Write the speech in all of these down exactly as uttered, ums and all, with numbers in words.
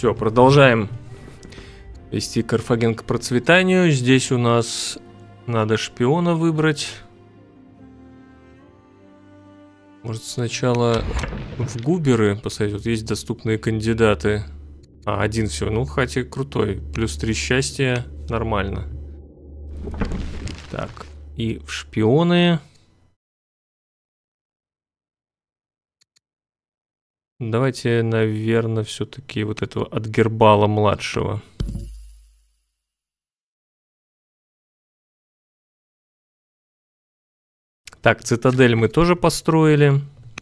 Все, продолжаем вести Карфаген к процветанию. Здесь у нас надо шпиона выбрать. Может, сначала в Губеры посмотреть. Вот есть доступные кандидаты. А, один все. Ну, хотя крутой. Плюс три счастья. Нормально. Так. И в шпионы. Давайте, наверное, все-таки вот этого от Гербала младшего. Так, цитадель мы тоже построили.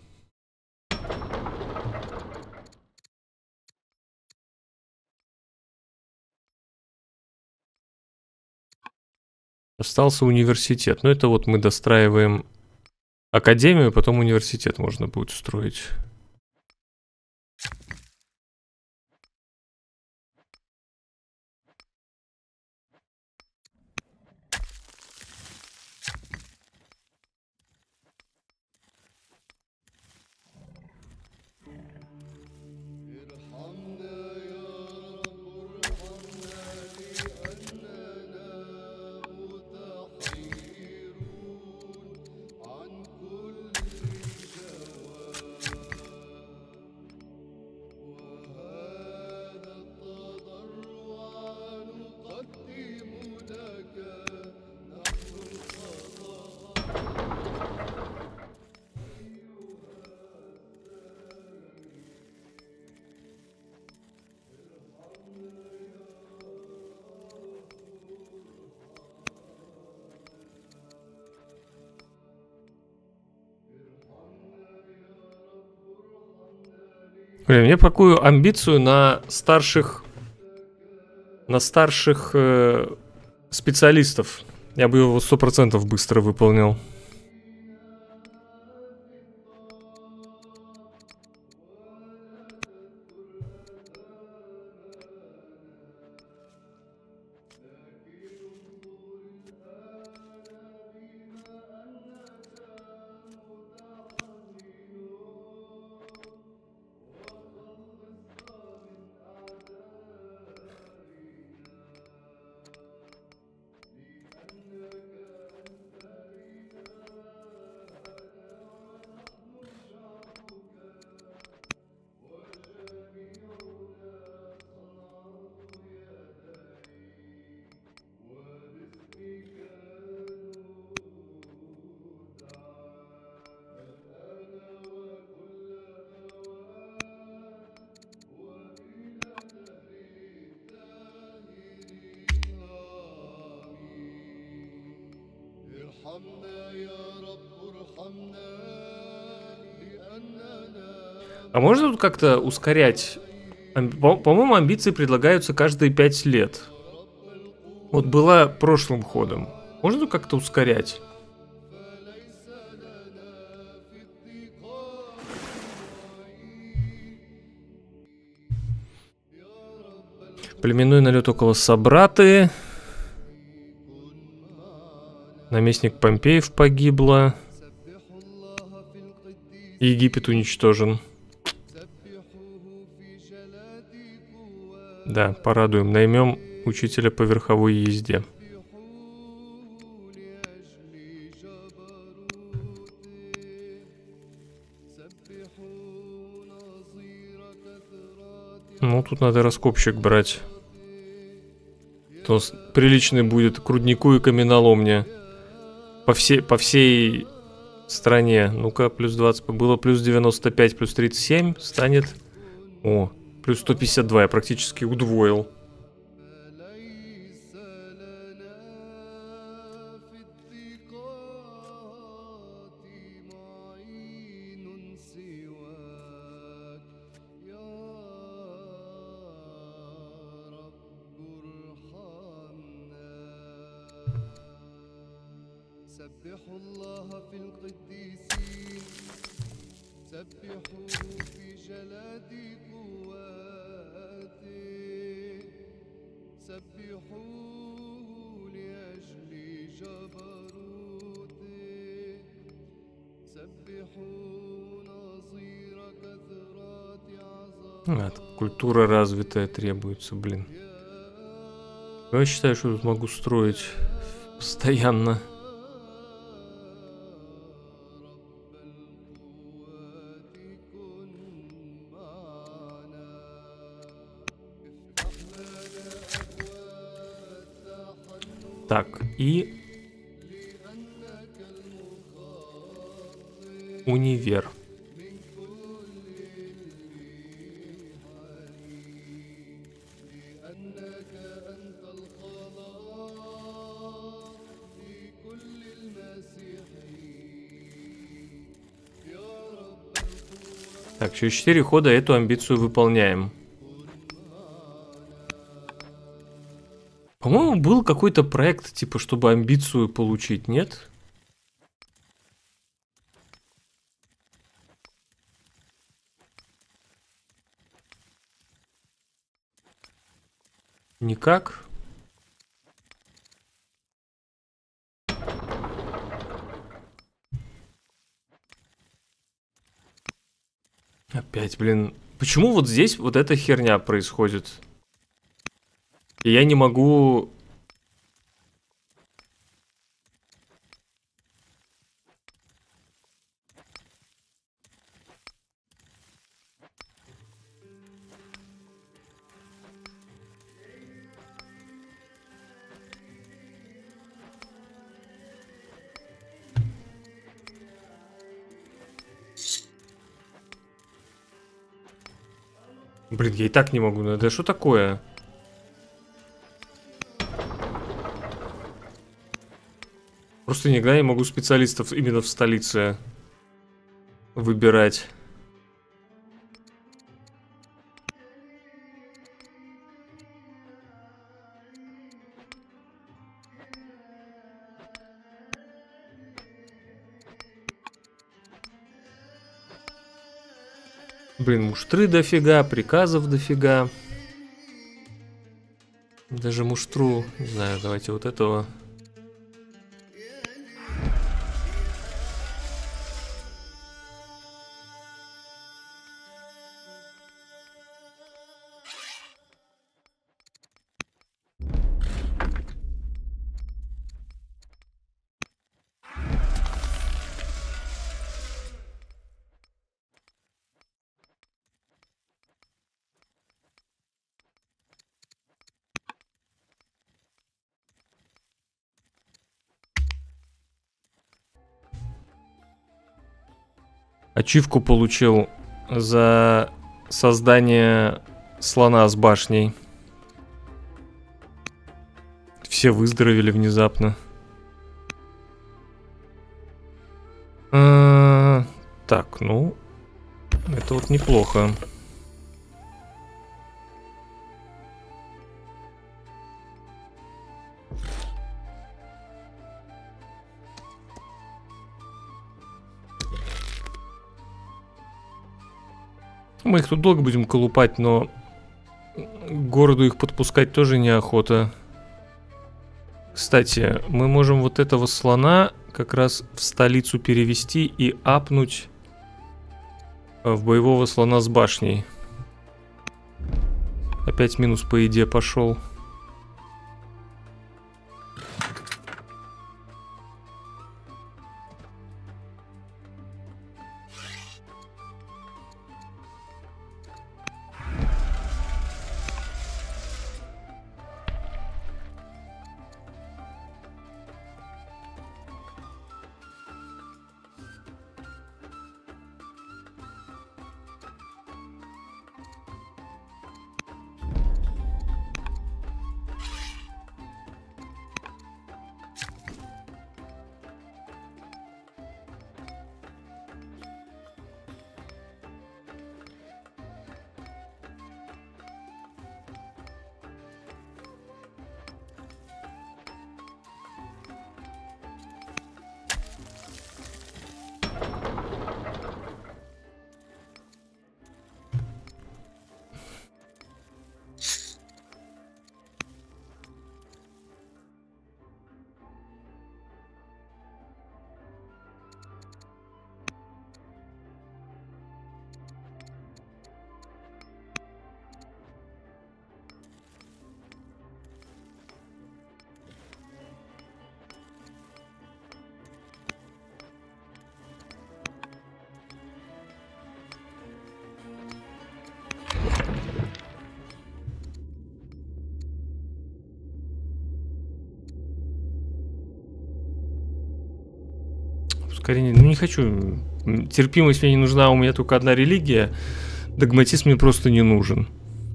Остался университет. Но это вот мы достраиваем академию, потом университет можно будет устроить. Блин, мне такую амбицию на старших, на старших э, специалистов. Я бы его сто процентов быстро выполнил. А можно тут как-то ускорять? По-моему, амбиции предлагаются каждые пять лет. Вот была прошлым ходом. Можно тут как-то ускорять? Племенной налет около Собраты. Наместник Помпеев погибло. Египет уничтожен. Да, порадуем. Наймем учителя по верховой езде. Ну, тут надо раскопщик брать. То приличный будет к руднику и каменоломне. По всей, по всей стране. Ну-ка, плюс двадцать. Было плюс девяносто пять, плюс тридцать семь. Станет... О, плюс сто пятьдесят два. Я практически удвоил. سبحوا الله في القديسين سبحوه في جلاد قواته سبحوه لأجل جبروته سبحوا نظير كثرات عظمته А, культура развитая требуется, блин. Я считаю, что тут могу строить постоянно. Так, и универ. Так, через четыре хода эту амбицию выполняем. По-моему, был какой-то проект, типа, чтобы амбицию получить, нет? Никак. Опять, блин. Почему вот здесь вот эта херня происходит? И я не могу... Блин, я и так не могу. Да что такое? Просто никогда не могу специалистов именно в столице выбирать. Блин, муштры дофига, приказов дофига. Даже муштру, не знаю, давайте вот этого. Ачивку получил за создание слона с башней. Все выздоровели внезапно. А, так, ну, это вот неплохо. Мы их тут долго будем колупать, но к городу их подпускать тоже неохота. Кстати, мы можем вот этого слона как раз в столицу перевести и апнуть в боевого слона с башней. Опять минус по еде пошел. Ускорение. Ну, не хочу. Терпимость мне не нужна, у меня только одна религия. Догматизм мне просто не нужен.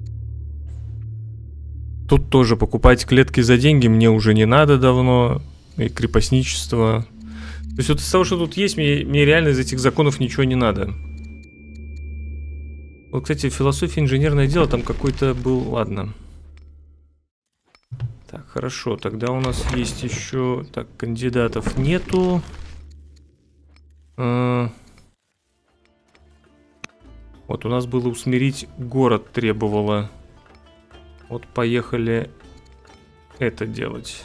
Тут тоже покупать клетки за деньги мне уже не надо давно. И крепостничество. То есть вот из того, что тут есть, мне, мне реально из этих законов ничего не надо. Вот, кстати, философия, инженерное дело там какой-то был... Ладно. Так, хорошо. Тогда у нас есть еще... Так, кандидатов нету. А... Вот у нас было усмирить город требовало. Вот поехали это делать.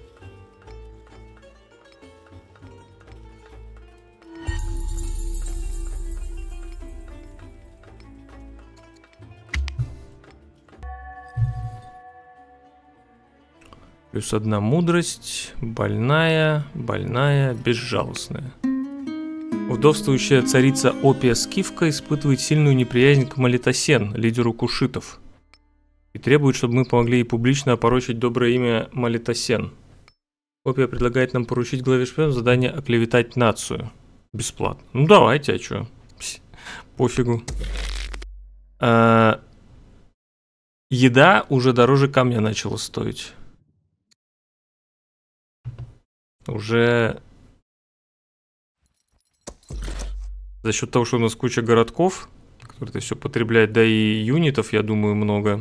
Плюс одна мудрость, больная, больная, безжалостная. Вдовствующая царица Опия Скифка испытывает сильную неприязнь к Малитосен, лидеру кушитов, и требует, чтобы мы помогли ей публично опорочить доброе имя Малитосен. Опия предлагает нам поручить главе шпионов задание оклеветать нацию. Бесплатно. Ну давайте, а чё? Пс, пофигу. А, еда уже дороже камня начала стоить. Уже за счет того, что у нас куча городков, которые это все потребляют, да и юнитов, я думаю, много.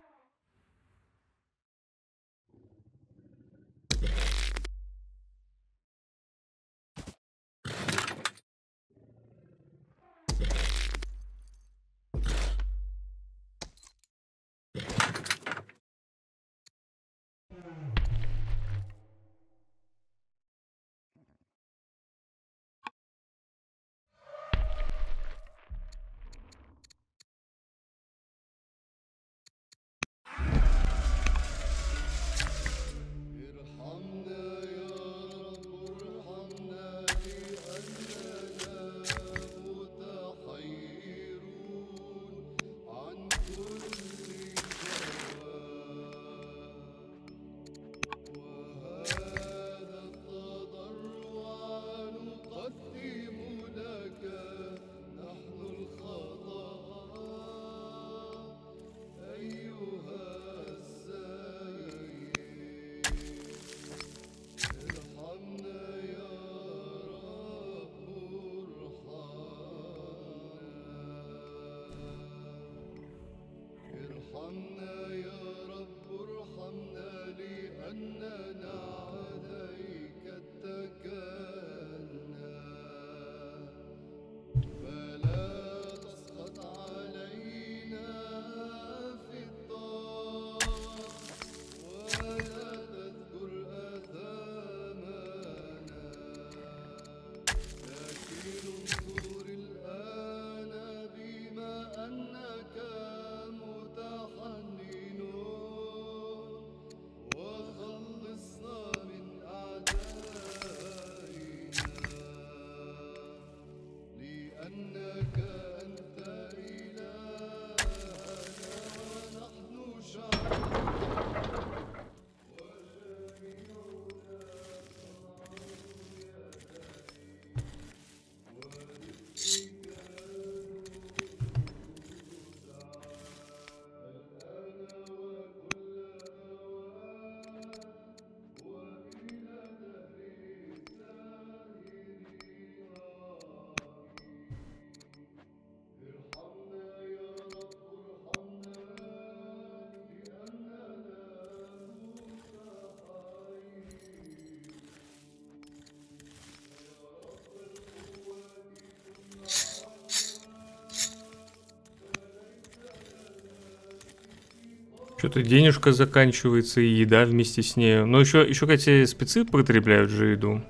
Что-то денежка заканчивается и еда вместе с ней. Но еще, еще, кстати, спецы потребляют же еду.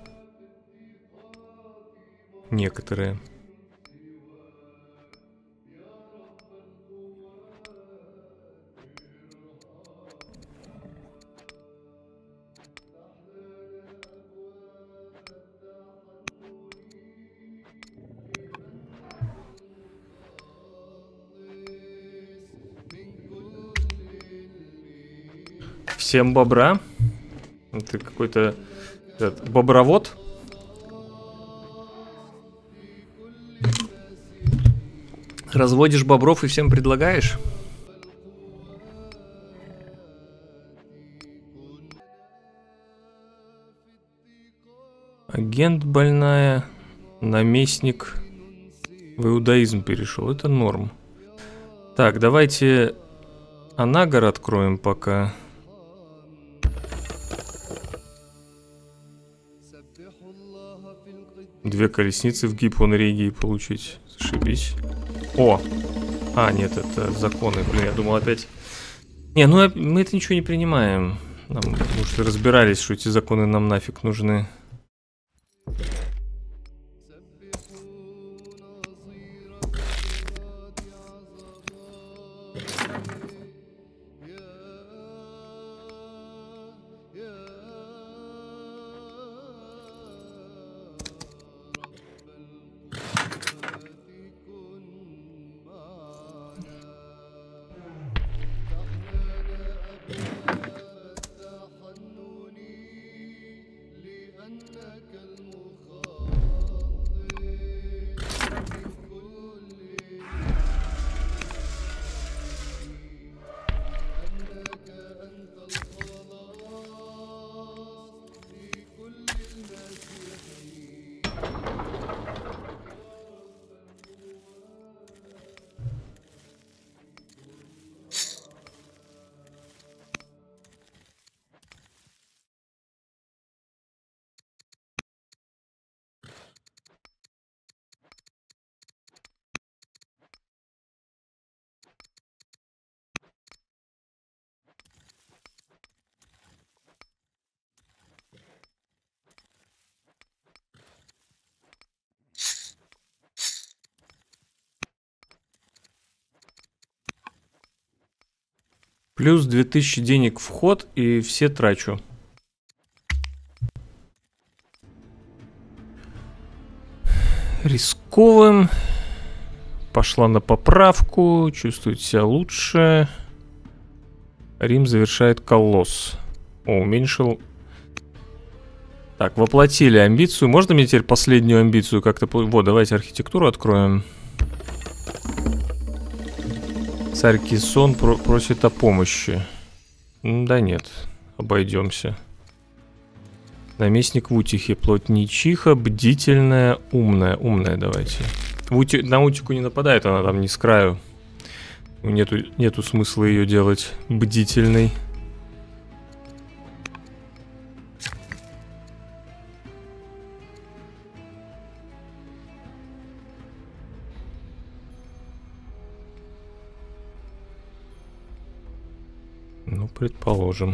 Некоторые. Всем бобра. Ты какой-то бобровод. Разводишь бобров и всем предлагаешь? Агент больная, наместник в иудаизм перешел. Это норм. Так, давайте Анагар откроем пока. Две колесницы в Гиппон-Регии получить. Зашибись. О! А, нет, это законы. Блин, я думал опять... Не, ну мы это ничего не принимаем. Нам, мы уже разбирались, что эти законы нам нафиг нужны. Плюс две тысячи денег вход и все трачу. Рисковым. Пошла на поправку. Чувствует себя лучше. Рим завершает колосс. О, уменьшил. Так, воплотили амбицию. Можно мне теперь последнюю амбицию как-то... Вот, давайте архитектуру откроем. Царь Кисон про просит о помощи. Да нет, обойдемся. Наместник в утихе, плотничиха, бдительная, умная. Умная давайте. В ути... На утику не нападает, она там не с краю. Нету, нету смысла ее делать бдительной. Ну, предположим.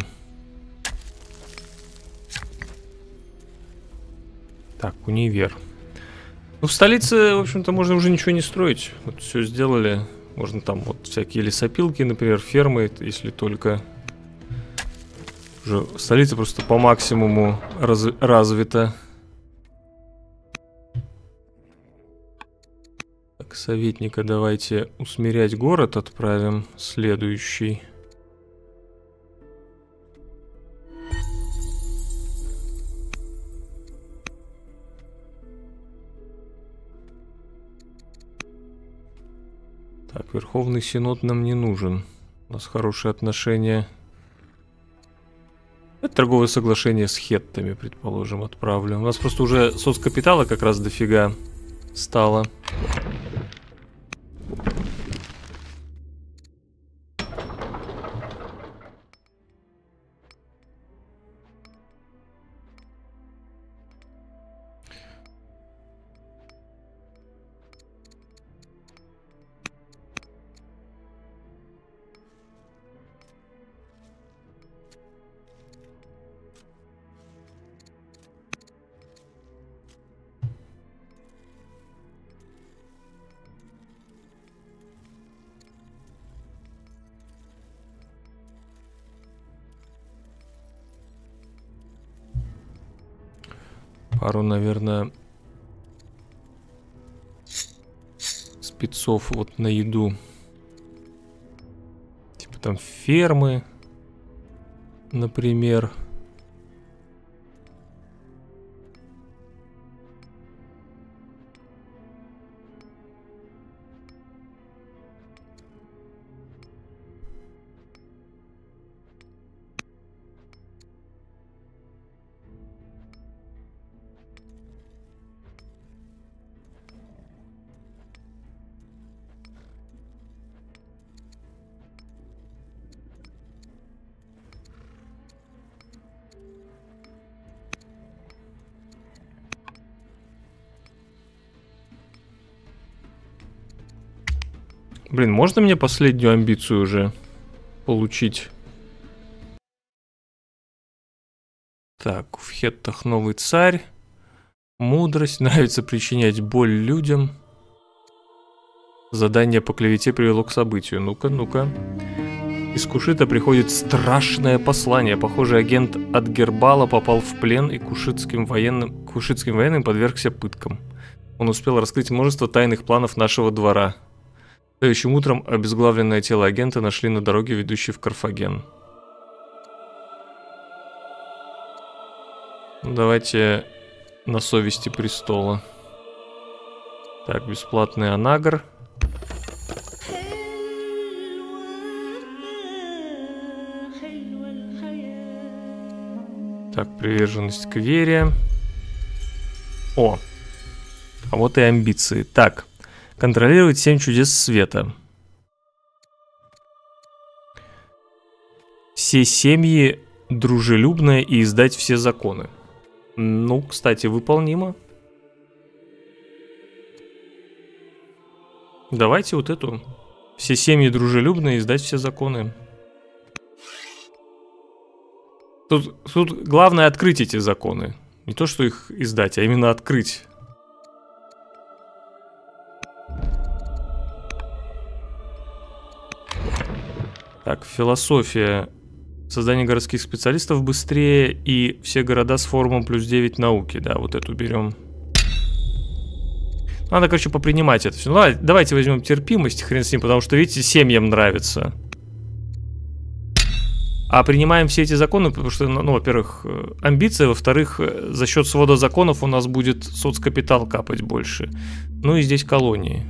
Так, универ. Ну, в столице, в общем-то, можно уже ничего не строить. Вот все сделали. Можно там вот всякие лесопилки, например, фермы, если только... Уже столица просто по максимуму раз... развита. Так, советника давайте усмирять город отправим. Следующий. Так, Верховный Синод нам не нужен. У нас хорошие отношения. Это торговое соглашение с хеттами, предположим, отправлю. У нас просто уже соцкапитала как раз дофига стало. Пару, наверное, спецов вот на еду. Типа там фермы, например. Блин, можно мне последнюю амбицию уже получить? Так, в Хеттах новый царь. Мудрость. Нравится причинять боль людям. Задание по клевете привело к событию. Ну-ка, ну-ка. Из Кушита приходит страшное послание. Похоже, агент от Гербала попал в плен и кушитским военным, кушитским военным подвергся пыткам. Он успел раскрыть множество тайных планов нашего двора. Следующим утром обезглавленное тело агента нашли на дороге, ведущей в Карфаген. Давайте на совести престола. Так, бесплатный анагр. Так, приверженность к вере. О, а вот и амбиции. Так, контролировать семь чудес света. Все семьи дружелюбные и издать все законы. Ну, кстати, выполнимо. Давайте вот эту. Все семьи дружелюбные и издать все законы. Тут, тут главное открыть эти законы. Не то, что их издать, а именно открыть. Так, философия. Создание городских специалистов быстрее и все города с форумом плюс девять науки. Да, вот эту берем. Надо, короче, попринимать это все. Ну, ладно, давайте возьмем терпимость, хрен с ним, потому что, видите, семьям нравится. А принимаем все эти законы, потому что, ну, во-первых, амбиция, во-вторых, за счет свода законов у нас будет соцкапитал капать больше. Ну и здесь колонии.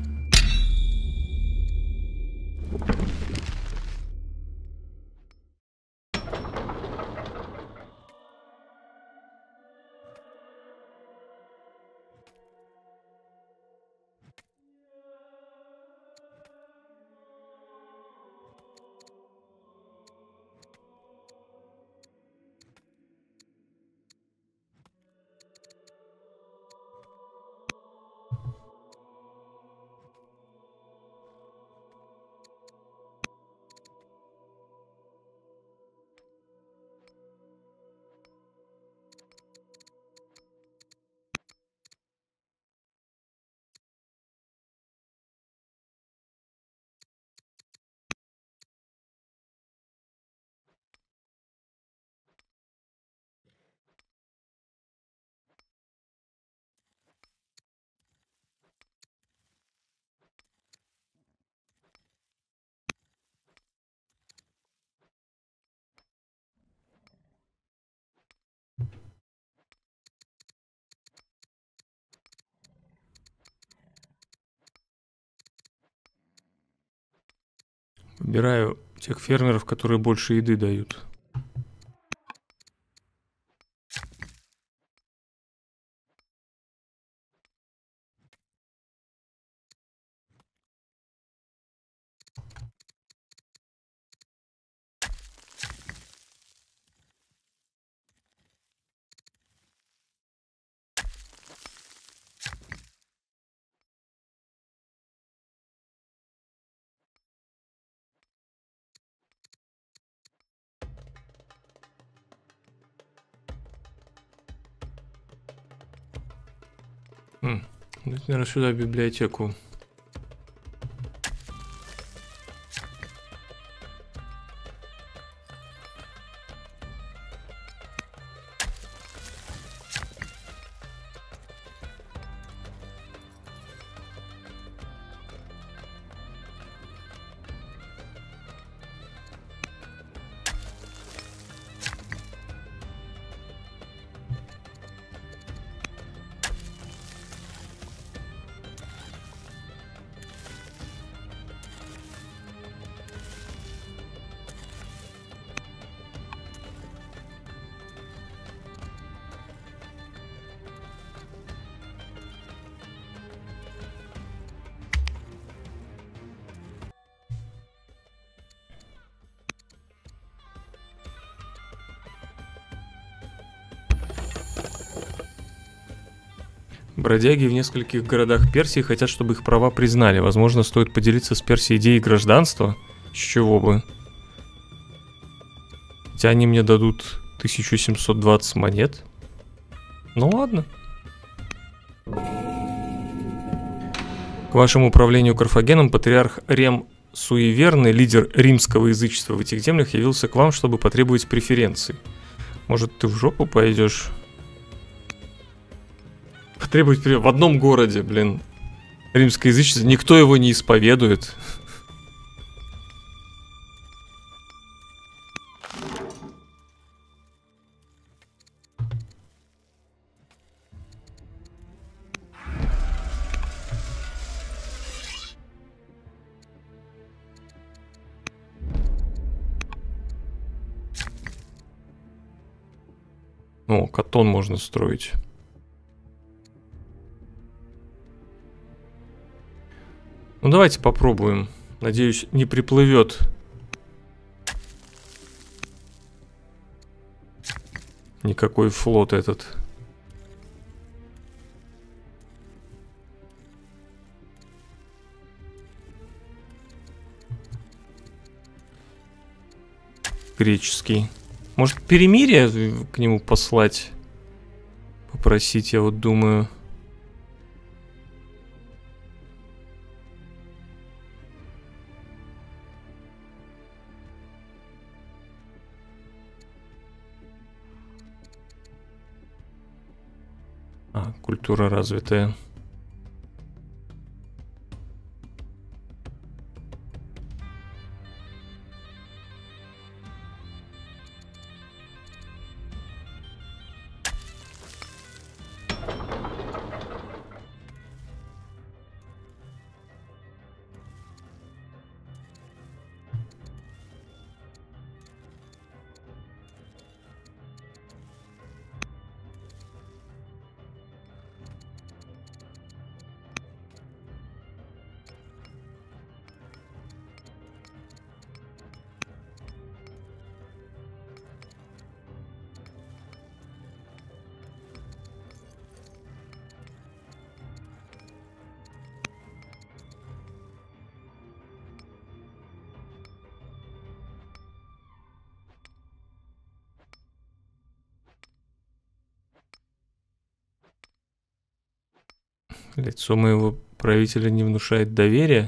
Выбираю тех фермеров, которые больше еды дают. Хм. Ну, наверное, сюда в библиотеку. Бродяги в нескольких городах Персии хотят, чтобы их права признали. Возможно, стоит поделиться с Персией идеей гражданства. С чего бы? Хотя они мне дадут тысячу семьсот двадцать монет. Ну ладно. К вашему управлению Карфагеном патриарх Рем Суеверный, лидер римского язычества в этих землях, явился к вам, чтобы потребовать преференций. Может, ты в жопу пойдешь? Потребовать преференций в одном городе, блин. Римское язычество, никто его не исповедует. О, Катон можно строить. Ну давайте попробуем. Надеюсь, не приплывет никакой флот этот. Греческий. Может, перемирие к нему послать? Попросить, я вот думаю. А, культура развитая. Лицо моего правителя не внушает доверия.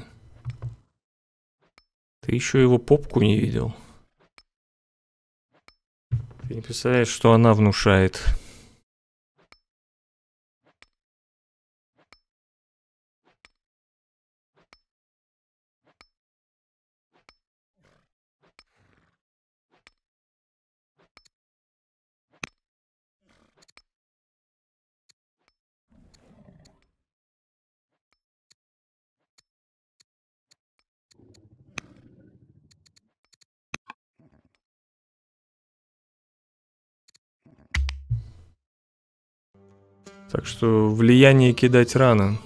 Ты еще его попку не видел. Ты не представляешь, что она внушает. Так что влияние кидать рано.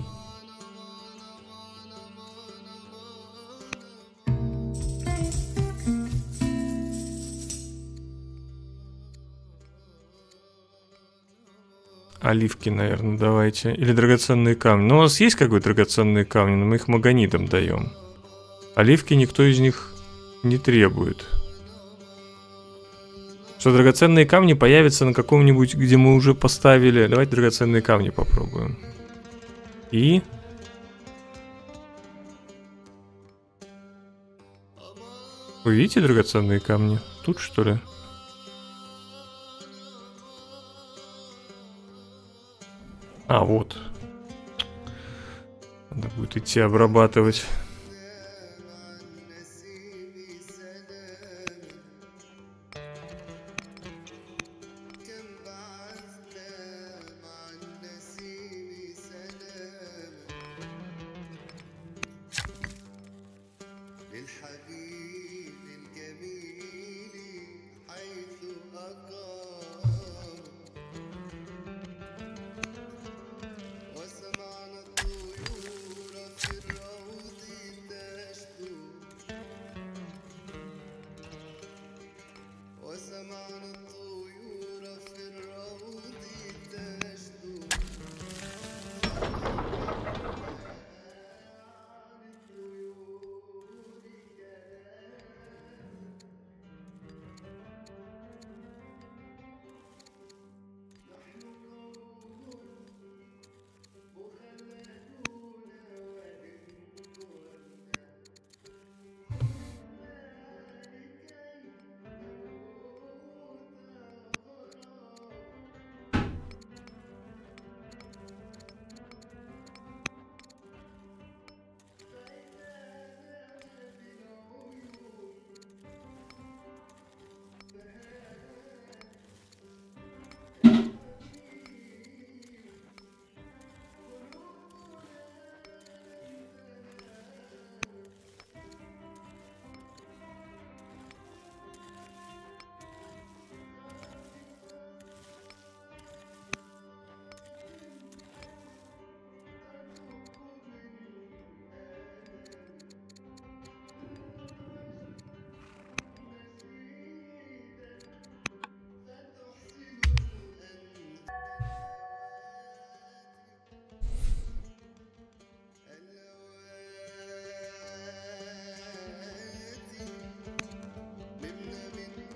Оливки, наверное, давайте. Или драгоценные камни. Ну, у нас есть какой-то драгоценные камни, но мы их магонитам даем. Оливки никто из них не требует. Что драгоценные камни появятся на каком-нибудь, где мы уже поставили. Давайте драгоценные камни попробуем. И... Вы видите драгоценные камни? Тут, что ли? А, вот. Надо будет идти обрабатывать.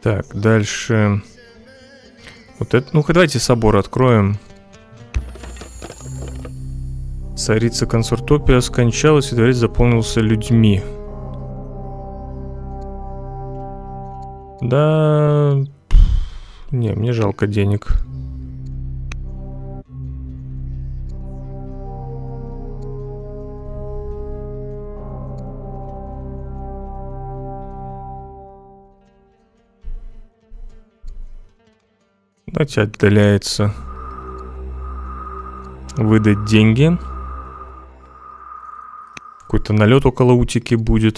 Так, дальше. Вот это. Ну-ка, давайте собор откроем. Царица Консортопия скончалась, и дворец заполнился людьми. Да... Не, мне жалко денег. Давайте отдаляется. Выдать деньги. Какой-то налет около Утики будет.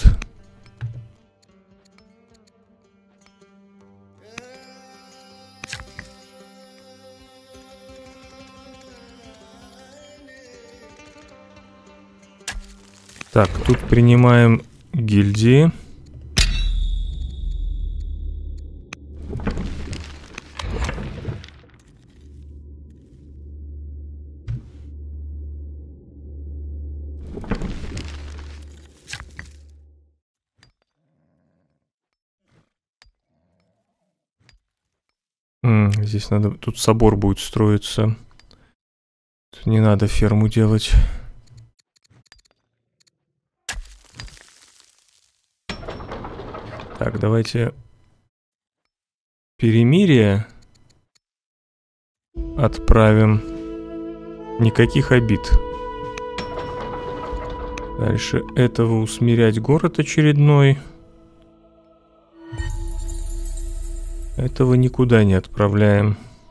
Так, тут принимаем гильдии. М, здесь надо... Тут собор будет строиться. Тут не надо ферму делать. Так, давайте перемирие отправим. Никаких обид. Дальше этого усмирять город очередной. Этого никуда не отправляем.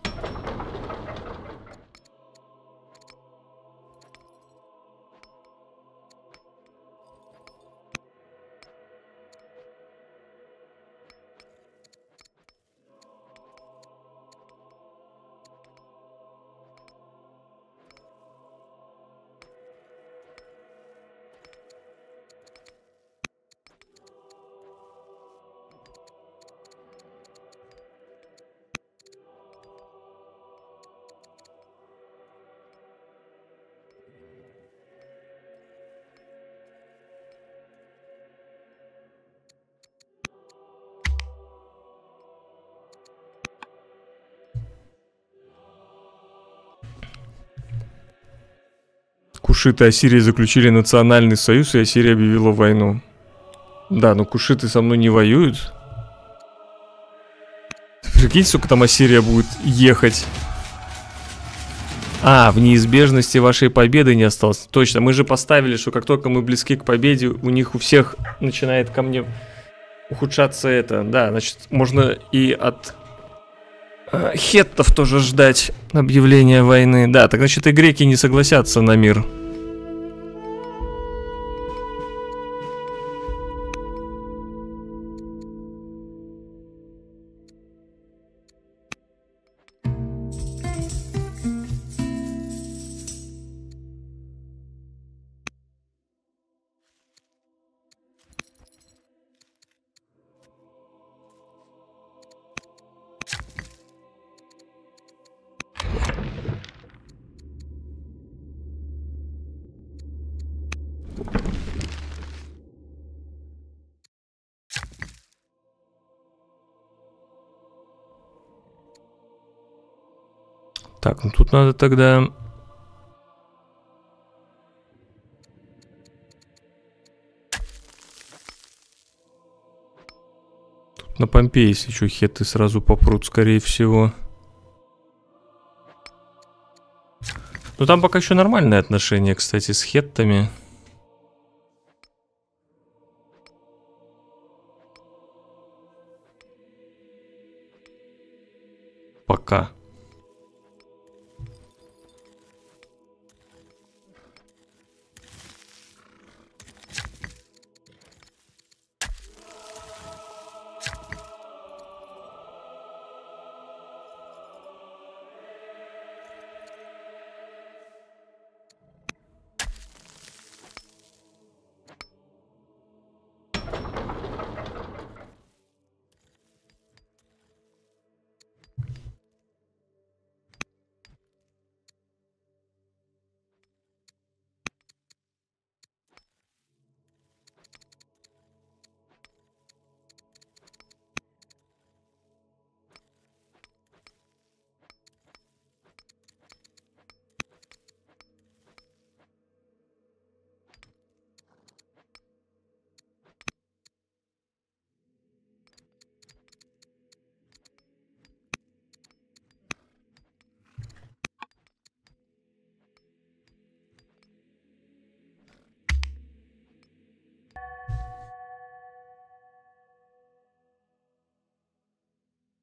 Кушиты и Ассирия заключили национальный союз, и Ассирия объявила войну. Да, но кушиты со мной не воюют. Прикиньте, сколько там Ассирия будет ехать. А, в неизбежности вашей победы не осталось. Точно, мы же поставили, что как только мы близки к победе, у них у всех начинает ко мне ухудшаться это. Да, значит, можно и от э, хеттов тоже ждать объявления войны. Да, так значит и греки не согласятся на мир. Так, ну тут надо тогда... Тут на Помпеи, если что, хетты сразу попрут, скорее всего. Ну там пока еще нормальные отношения, кстати, с хеттами. Пока.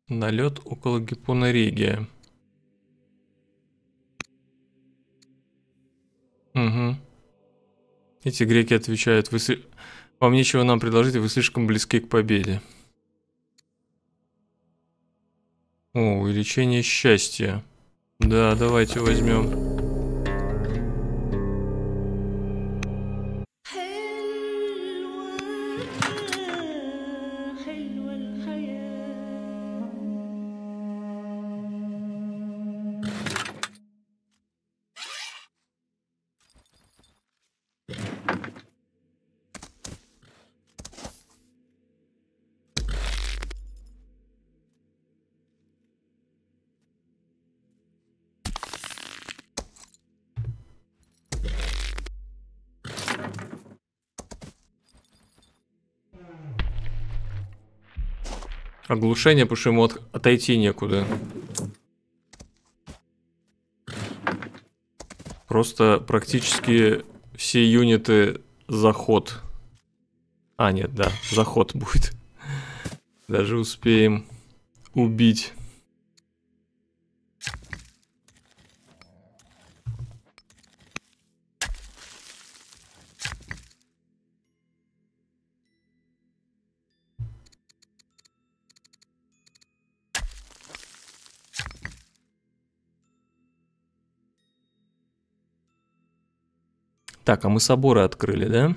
Налет около Гиппона-Регия. Угу. Эти греки отвечают, вы сли- вам нечего нам предложить, вы слишком близки к победе. О, увеличение счастья. Да, давайте возьмем. حلوة الحياة. Оглушение, потому что ему от- отойти некуда. Просто практически все юниты заход. А, нет, да, заход будет. Даже успеем убить. Так, а мы соборы открыли, да?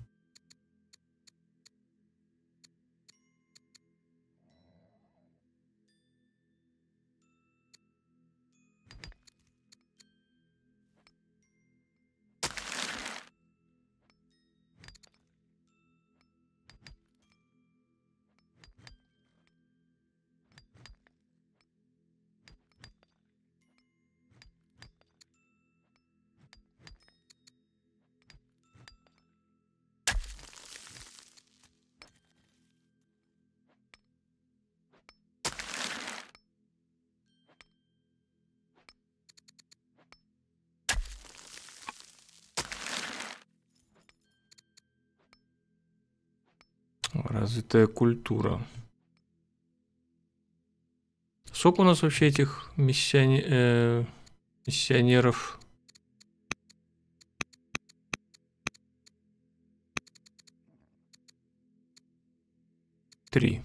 Развитая культура. Сколько у нас вообще этих миссиони- э, миссионеров? Три.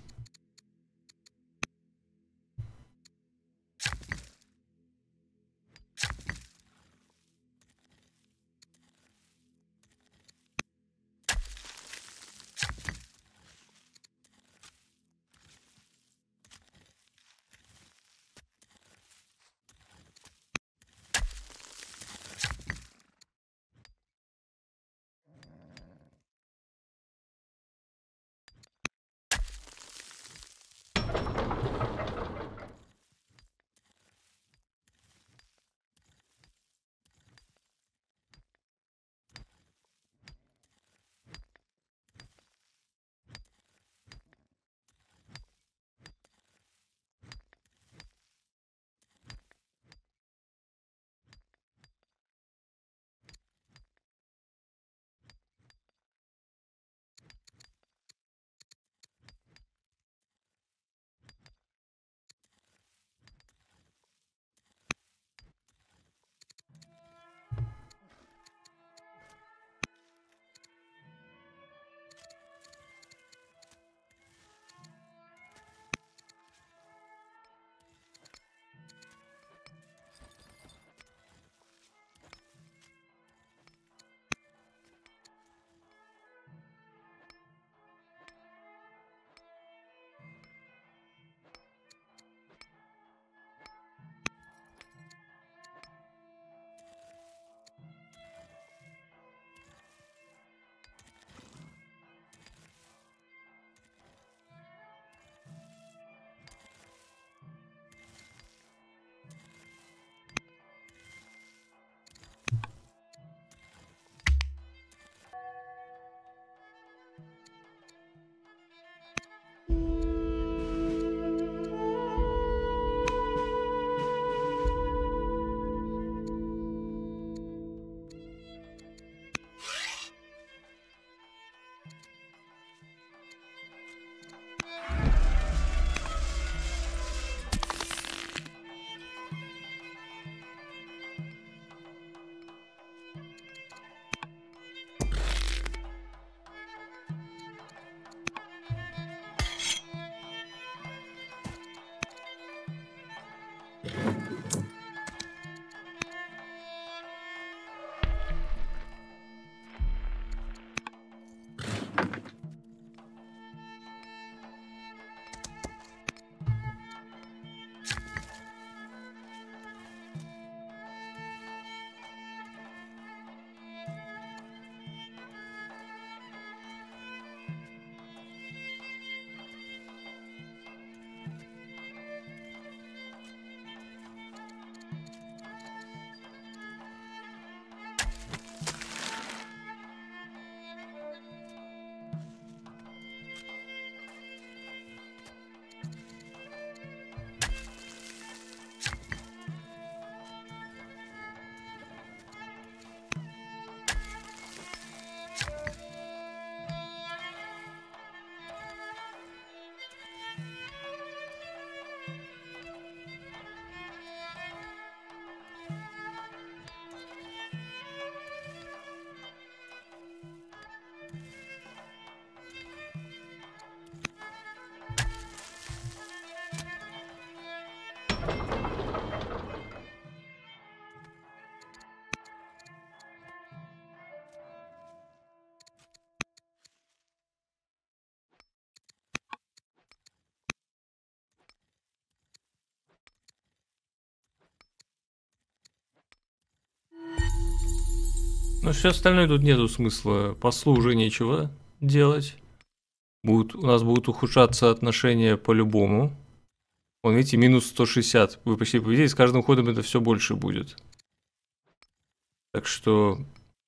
Ну, все остальное тут нету смысла. Послу уже нечего делать. Будут, у нас будут ухудшаться отношения по-любому. Вон, видите, минус сто шестьдесят. Вы почти победили, с каждым ходом это все больше будет. Так что...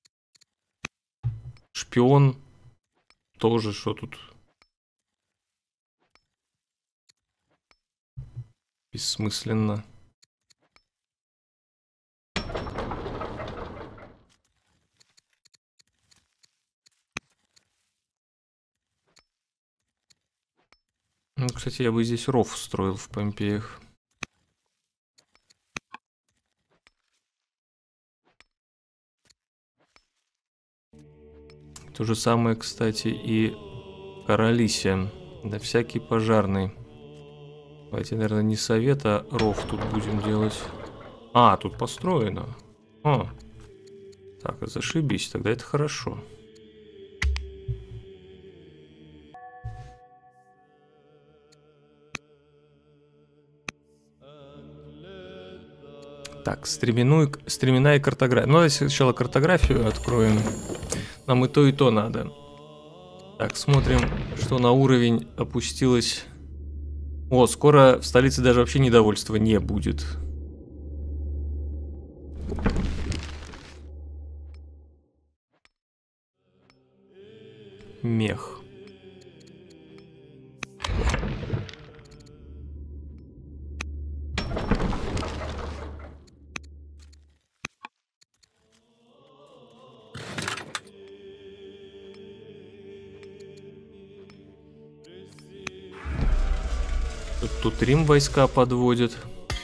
Шпион тоже, что тут... Бессмысленно. Ну, кстати, я бы здесь ров строил в Помпеях. То же самое, кстати, и в Каралисе. Да всякий пожарный. Давайте, наверное, не совет, а ров тут будем делать. А, тут построено. О. Так, зашибись, тогда это хорошо. Так, стременную, стременная картография. Ну, давайте сначала картографию откроем. Нам и то, и то надо. Так, смотрим, что на уровень опустилось. О, скоро в столице даже вообще недовольства не будет. Мех. Тут, тут Рим войска подводит.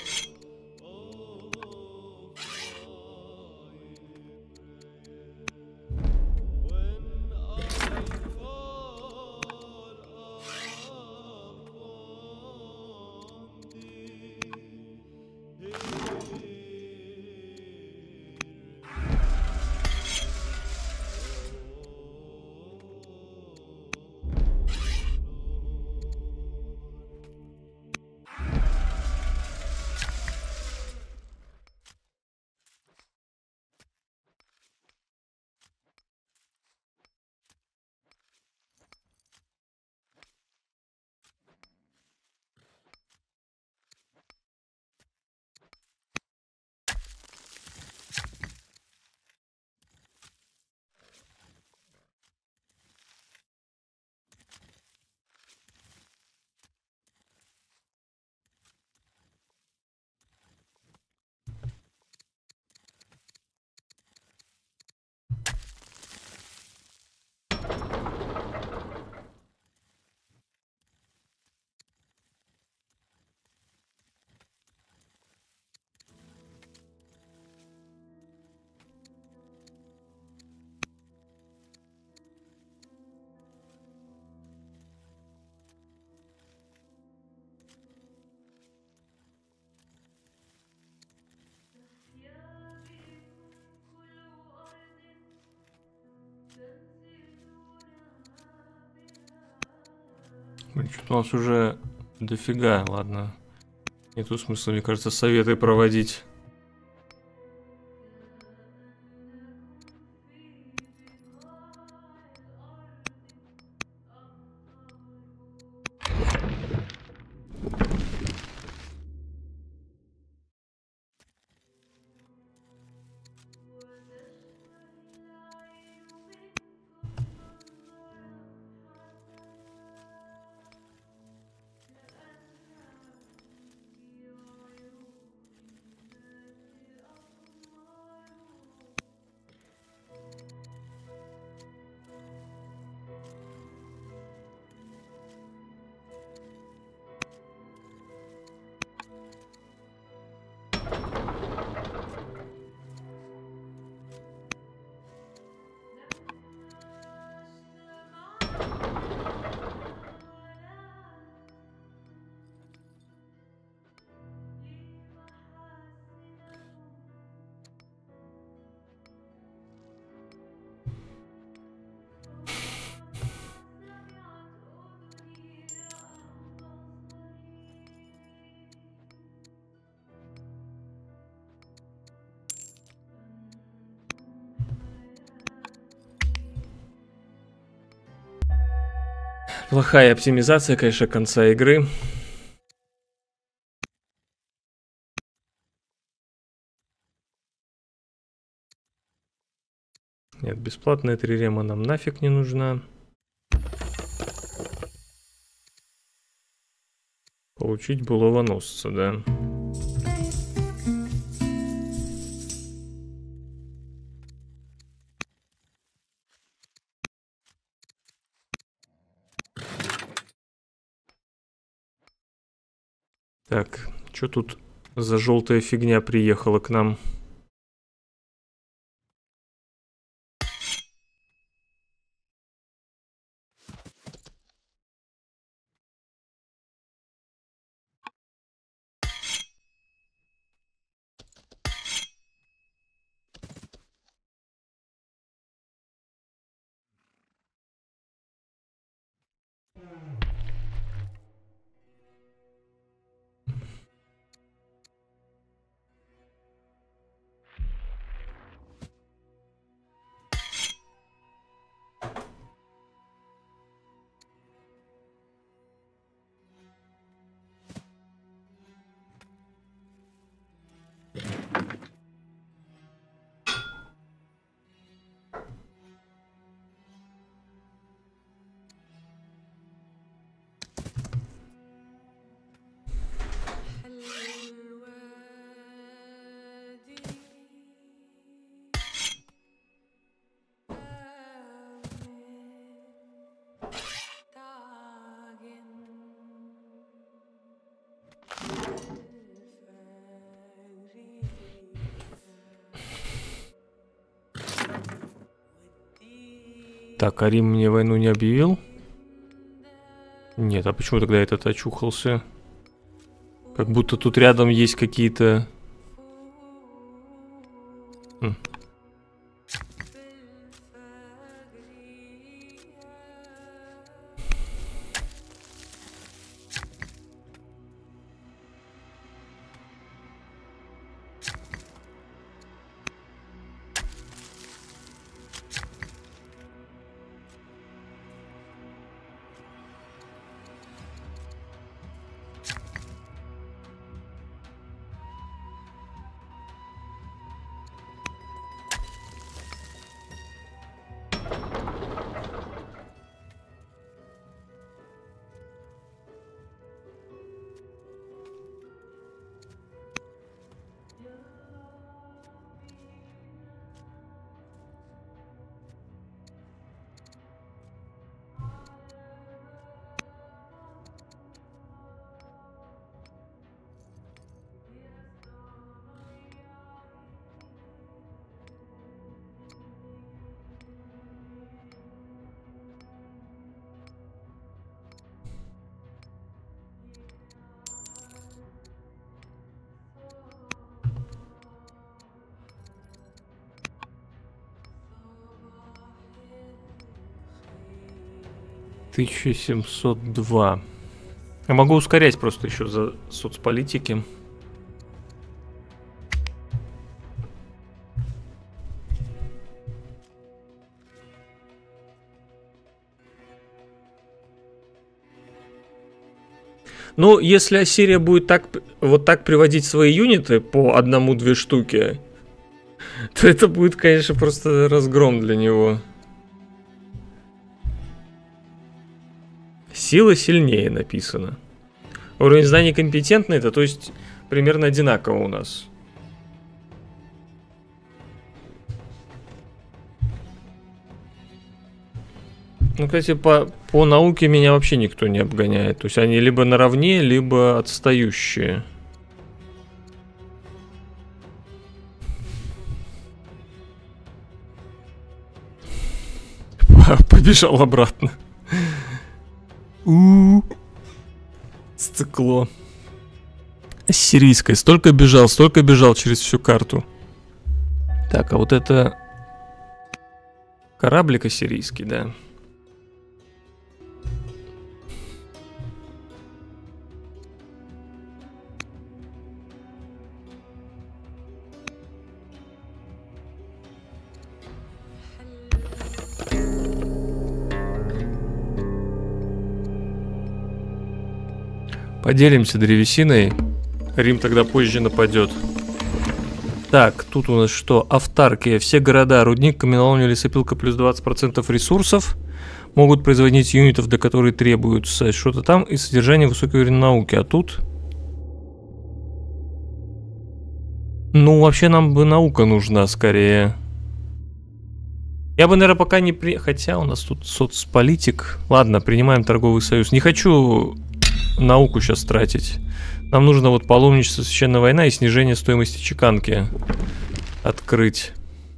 Что-то у нас уже дофига, ладно. Нету смысла, мне кажется, советы проводить. Плохая оптимизация, конечно, конца игры. Нет, бесплатная трирема нам нафиг не нужна. Получить булавоносца, да. Так, что тут за желтая фигня приехала к нам? Так, а Рим мне войну не объявил? Нет, а почему тогда этот очухался? Как будто тут рядом есть какие-то... Хм. тысяча семьсот два. Я могу ускорять просто еще за соцполитики. Ну, если Ассирия будет так, вот так приводить свои юниты по одному-две штуки, то это будет, конечно, просто разгром для него. Сила сильнее написано. Уровень знаний компетентный, это то есть примерно одинаково у нас. Ну, кстати, по, по науке меня вообще никто не обгоняет. То есть они либо наравне, либо отстающие. Побежал обратно. У-у-у. Стекло. Ассирийское. Столько бежал, столько бежал через всю карту. Так, а вот это... Кораблик ассирийский, да. Поделимся древесиной. Рим тогда позже нападет. Так, тут у нас что? Автаркия. Все города, рудник, каменоломня, лесопилка плюс двадцать процентов ресурсов. Могут производить юнитов, до которых требуются что-то там. И содержание высокой уровня науки. А тут... Ну, вообще нам бы наука нужна скорее. Я бы, наверное, пока не при... Хотя у нас тут соцполитик. Ладно, принимаем торговый союз. Не хочу науку сейчас тратить. Нам нужно вот паломничество, священная война и снижение стоимости чеканки открыть.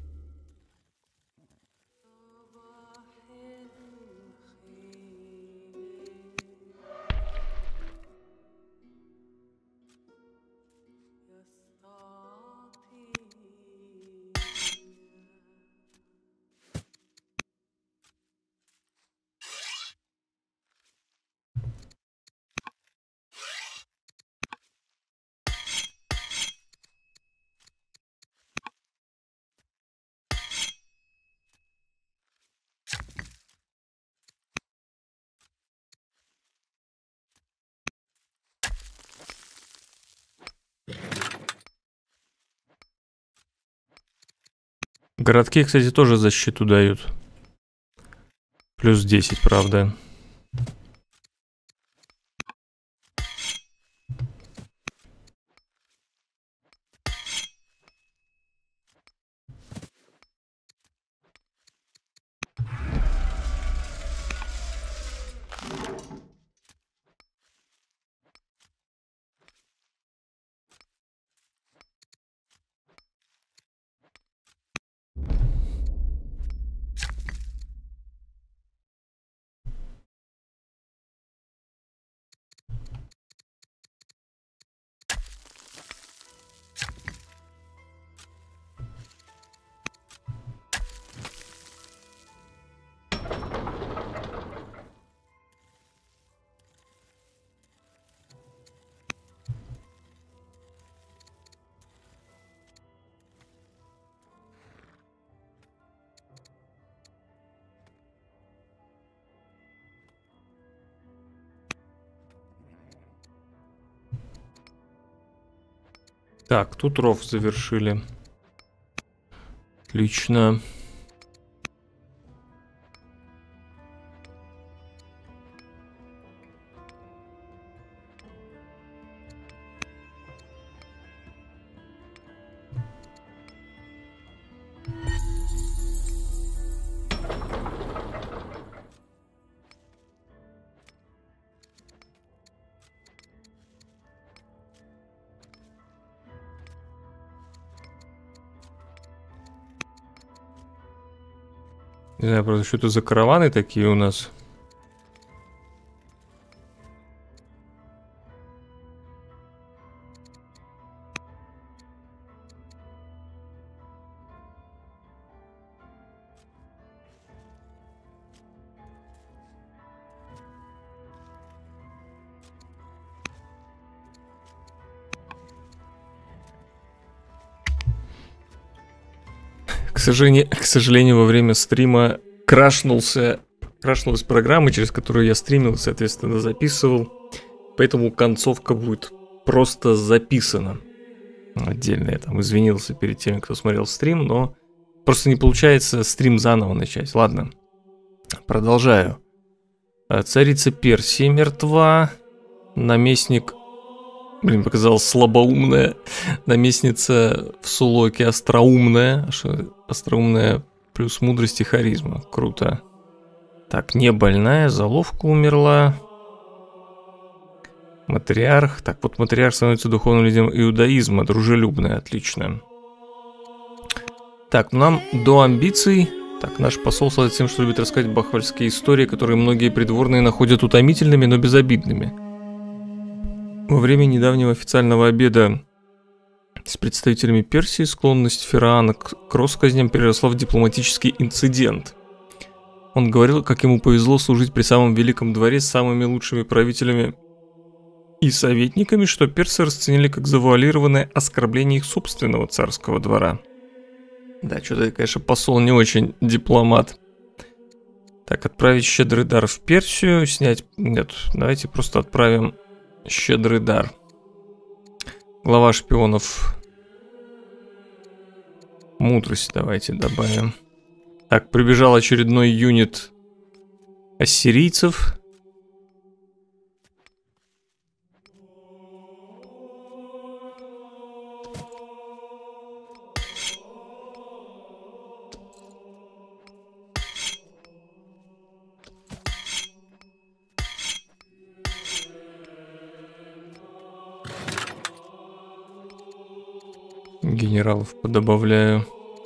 Городки, кстати, тоже защиту дают. Плюс десять, правда. Так, тут ров завершили. Отлично. Не знаю, просто что это за караваны такие у нас. К сожалению, к сожалению, во время стрима крашнулся, крашнулась программа, через которую я стримил, соответственно, записывал. Поэтому концовка будет просто записана. Отдельно я там извинился перед теми, кто смотрел стрим, но просто не получается стрим заново начать. Ладно, продолжаю. Царица Персии мертва. Наместник... Блин, показалось слабоумная. Наместница в Сулоке остроумная. Остроумная плюс мудрость и харизма. Круто. Так, не больная, заловка умерла. Матриарх. Так, вот матриарх становится духовным лидером иудаизма. Дружелюбная, отлично. Так, ну нам до амбиций. Так, наш посол славится тем, что любит рассказать бахвальские истории, которые многие придворные находят утомительными, но безобидными. Во время недавнего официального обеда с представителями Персии склонность Фераана к, к россказням переросла в дипломатический инцидент. Он говорил, как ему повезло служить при самом великом дворе с самыми лучшими правителями и советниками, что персы расценили как завуалированное оскорбление их собственного царского двора. Да, что-то, конечно, посол не очень дипломат. Так, отправить щедрый дар в Персию, снять... Нет, давайте просто отправим... Щедрый дар. Глава шпионов. Мудрость давайте добавим. Так, прибежал очередной юнит ассирийцев. Генералов подобавляю.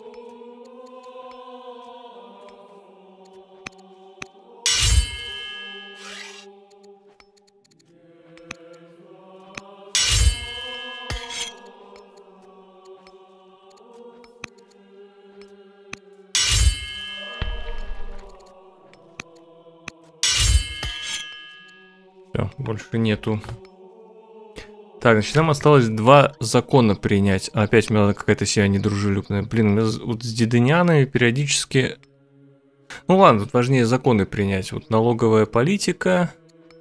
Все, больше нету. Так, значит, нам осталось два закона принять. А опять у меня надо какая-то себя недружелюбная. Блин, у меня вот с дедынянами периодически... Ну ладно, тут важнее законы принять. Вот налоговая политика.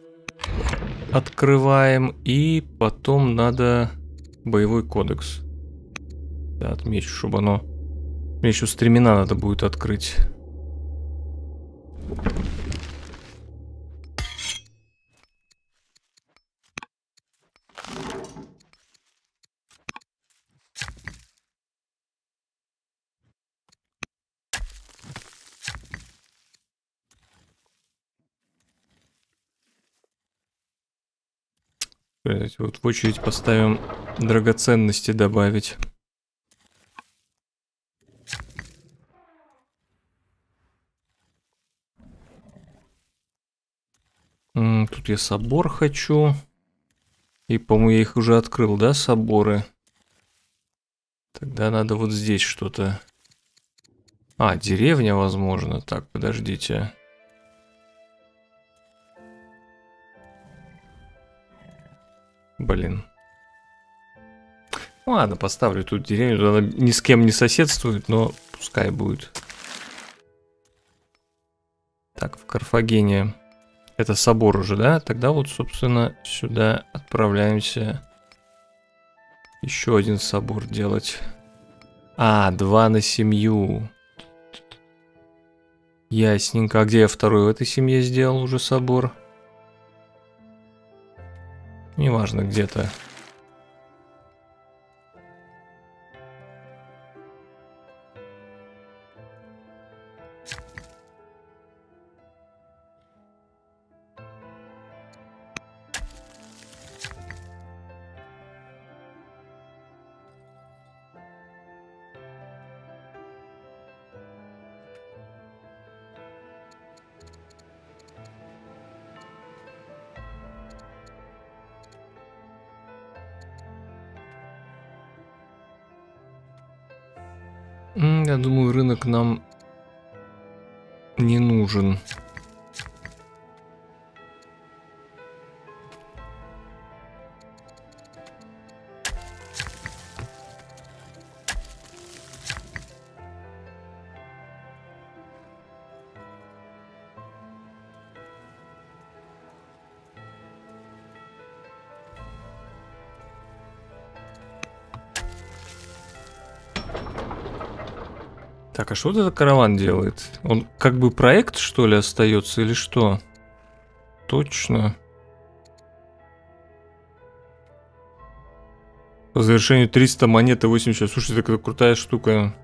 Открываем. И потом надо боевой кодекс. Да, отмечу, чтобы оно... Мне еще стремена надо будет открыть. Вот в очередь поставим драгоценности добавить. М, Тут я собор хочу. И, по-моему, я их уже открыл, да, соборы? Тогда надо вот здесь что-то... А, деревня, возможно. Так, подождите. Блин. Ладно, поставлю тут деревню. Она ни с кем не соседствует, но пускай будет. Так, в Карфагене. Это собор уже, да? Тогда вот, собственно, сюда отправляемся. Еще один собор делать. А, два на семью. Ясненько. А где я второй в этой семье сделал уже собор? Неважно, где-то. Я думаю, рынок нам не нужен. Так, а что вот этот караван делает? Он как бы проект, что ли, остается или что? Точно. По завершению триста монет и восемьдесят. Слушайте, такая крутая штука.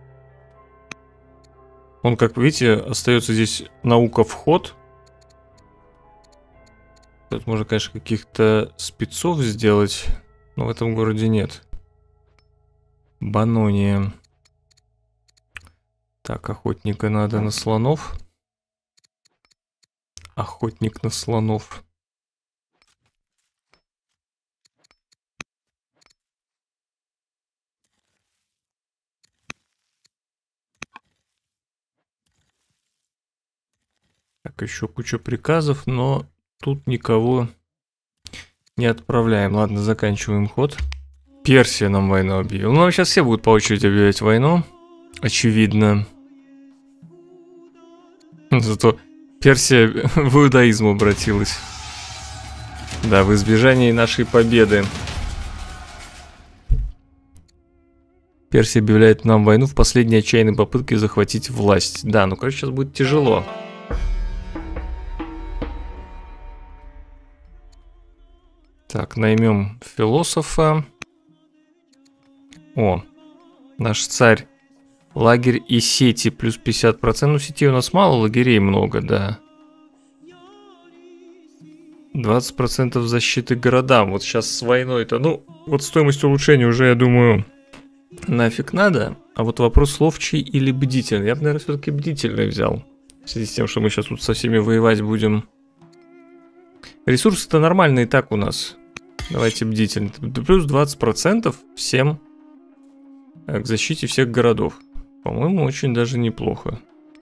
Он, как видите, остается здесь наука вход. Тут можно, конечно, каких-то спецов сделать, но в этом городе нет. Банония. Так, охотника надо на слонов. Охотник на слонов. Так, еще куча приказов, но тут никого не отправляем. Ладно, заканчиваем ход. Персия нам войну объявила. Ну, сейчас все будут по очереди объявлять войну. Очевидно. Зато Персия в иудаизм обратилась. Да, в избежании нашей победы. Персия объявляет нам войну в последней отчаянной попытке захватить власть. Да, ну, короче, сейчас будет тяжело. Так, наймем философа. О, наш царь. Лагерь и сети плюс пятьдесят процентов. Ну, сетей у нас мало, лагерей много, да. двадцать процентов защиты городам. Вот сейчас с войной-то, ну, вот стоимость улучшения уже, я думаю, нафиг надо. А вот вопрос ловчий или бдительный. Я бы, наверное, все-таки бдительный взял. В связи с тем, что мы сейчас тут со всеми воевать будем. Ресурсы-то нормальные и так у нас. Давайте бдительный. Плюс двадцать процентов всем к защите всех городов. По-моему, очень даже неплохо.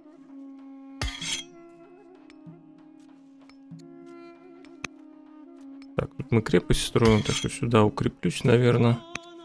Так, тут мы крепость строим, так что сюда укреплюсь, наверное.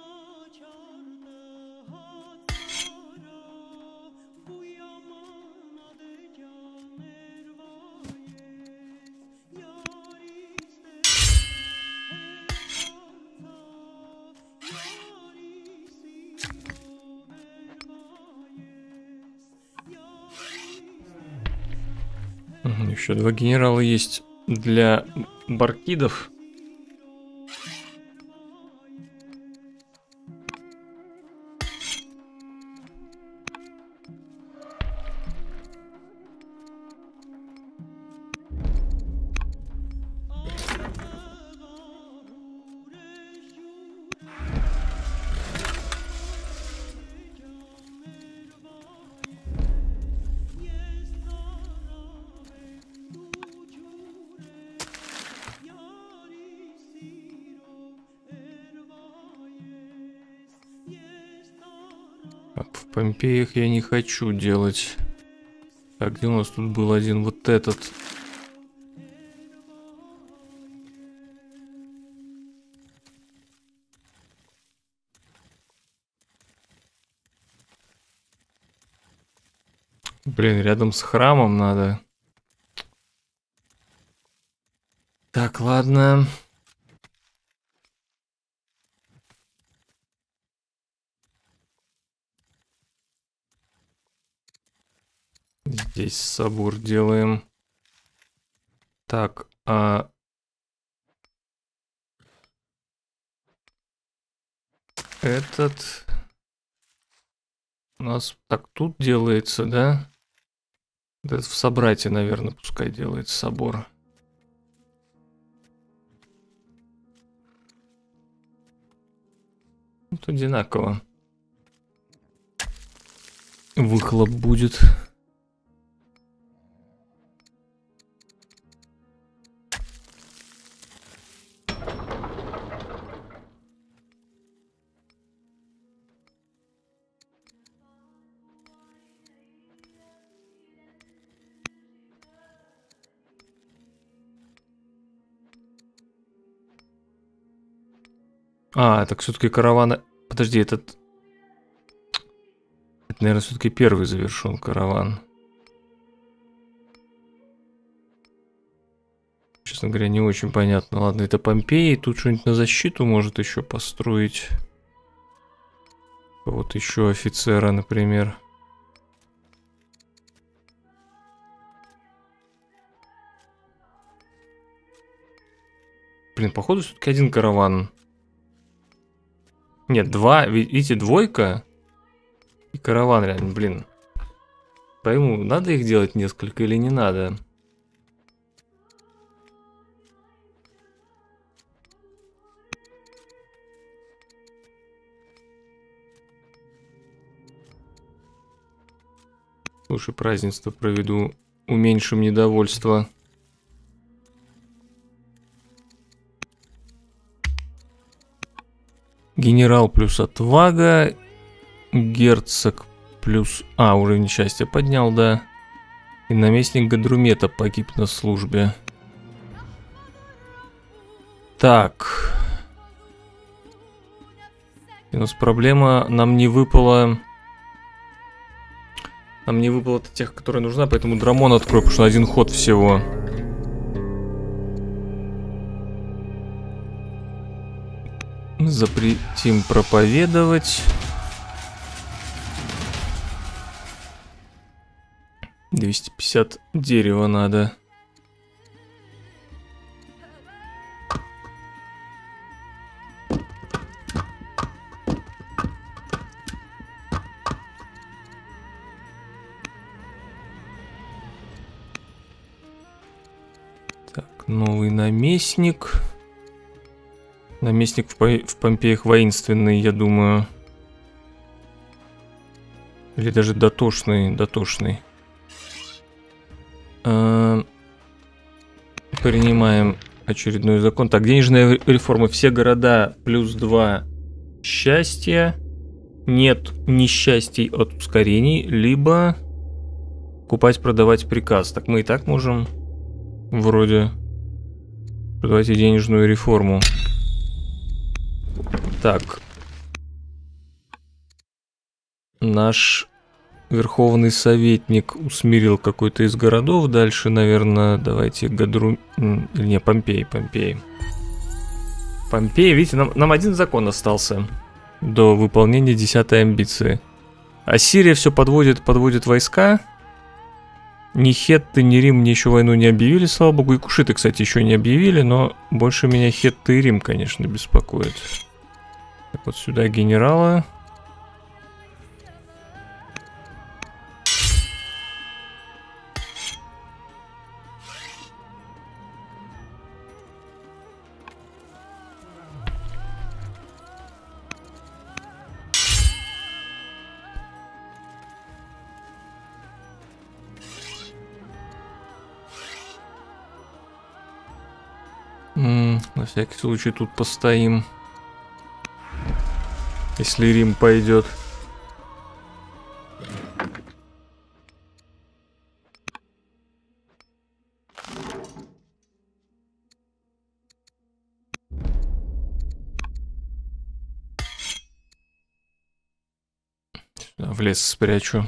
Еще два генерала есть для баркидов. В Помпеях я не хочу делать. Так, где у нас тут был один? Вот этот. Блин, рядом с храмом надо. Так, ладно. Здесь собор делаем. Так, а... Этот... У нас так тут делается, да? Этот в Собрате, наверное, пускай делает собор. Тут одинаково. Выхлоп будет. А, так все-таки караван... Подожди, этот... Это, наверное, все-таки первый завершен караван. Честно говоря, не очень понятно. Ладно, это Помпеи. Тут что-нибудь на защиту может еще построить. Вот еще офицера, например. Блин, походу все-таки один караван. Нет, два, видите, двойка и караван реально, блин. Пойму, надо их делать несколько или не надо. Лучше празднество проведу, уменьшим недовольство. Генерал плюс отвага. Герцог плюс... А, уровень счастья поднял, да. И наместник Гадрумета погиб на службе. Так. У нас проблема, нам не выпало... Нам не выпало тех, которые нужна, поэтому Драмон открою, потому что один ход всего. запретим проповедовать. двести пятьдесят дерева надо. Так, новый наместник. Наместник в, По- в Помпеях воинственный, я думаю. Или даже дотошный, дотошный. А, принимаем очередной закон. Так, денежная реформа. Все города плюс два счастья. Нет несчастий от ускорений. Либо покупать, продавать приказ. Так, мы и так можем вроде продавайте денежную реформу. Так. Наш верховный советник усмирил какой-то из городов. Дальше, наверное, давайте Гадру... Или не, Помпей, Помпей. Помпей, видите, нам, нам один закон остался до выполнения десятой амбиции. Ассирия все подводит, подводит войска. Ни Хетты, ни Рим мне еще войну не объявили, слава богу. И кушиты, кстати, еще не объявили, но больше меня Хетты и Рим, конечно, беспокоит. Так, вот сюда генерала. М, на всякий случай тут постоим. Если Рим пойдет. Сюда в лес спрячу.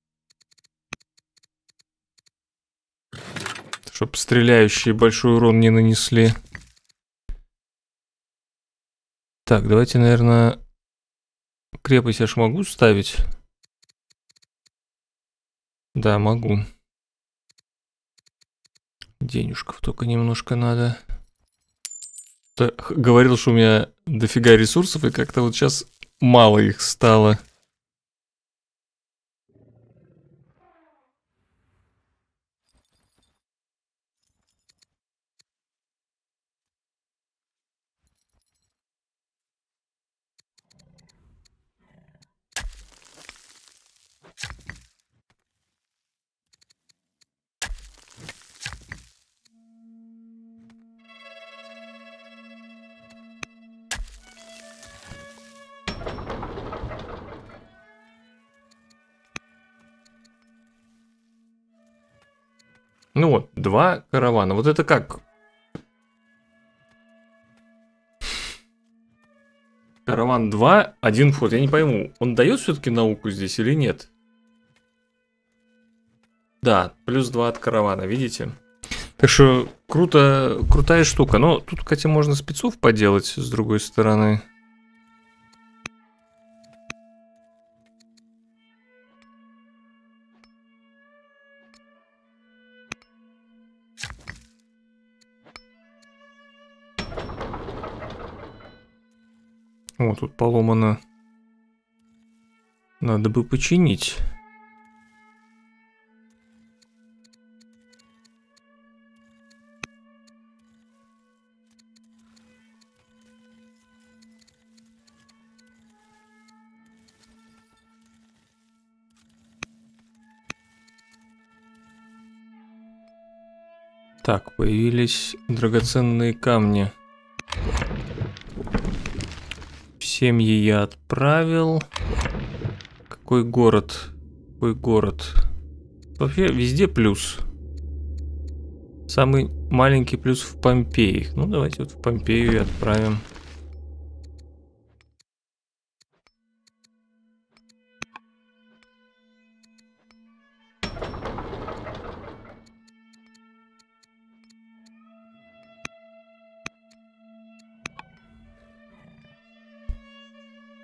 Чтоб стреляющие большой урон не нанесли. Так, давайте, наверное, крепость я ж могу ставить? Да, могу. Денежков только немножко надо. Т- Говорил, что у меня дофига ресурсов, и как-то вот сейчас мало их стало. Ну вот, два каравана. Вот это как? Караван два, один вход. Я не пойму, он дает все-таки науку здесь или нет? Да, плюс два от каравана, видите? Так что круто, крутая штука. Но тут, кстати, можно спецов поделать с другой стороны. О, тут поломано. Надо бы починить. Так, появились драгоценные камни. Семьи я отправил. Какой город? Какой город? Вообще везде плюс. Самый маленький плюс в Помпеях. Ну, давайте вот в Помпею и отправим.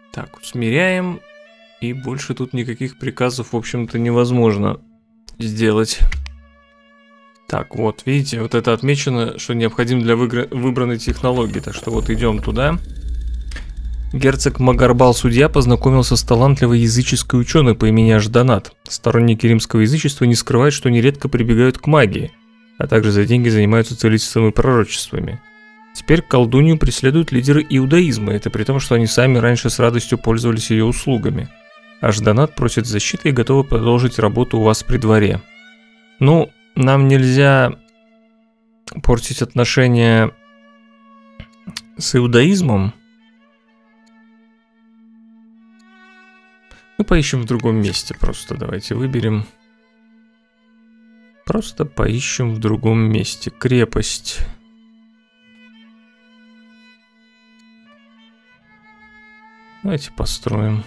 Так, усмиряем. И больше тут никаких приказов, в общем-то, невозможно сделать. Так, вот, видите, вот это отмечено, что необходимо для выбранной технологии. Так что вот идем туда. Герцог Магарбал судья познакомился с талантливой языческой ученой по имени Ажданат. Сторонники римского язычества не скрывают, что нередко прибегают к магии, а также за деньги занимаются целительством и пророчествами. Теперь колдунью преследуют лидеры иудаизма, это при том, что они сами раньше с радостью пользовались ее услугами. Ажданат просит защиты и готова продолжить работу у вас при дворе. Ну, нам нельзя портить отношения с иудаизмом. Мы поищем в другом месте, просто давайте выберем. Просто поищем в другом месте. Крепость. Давайте построим.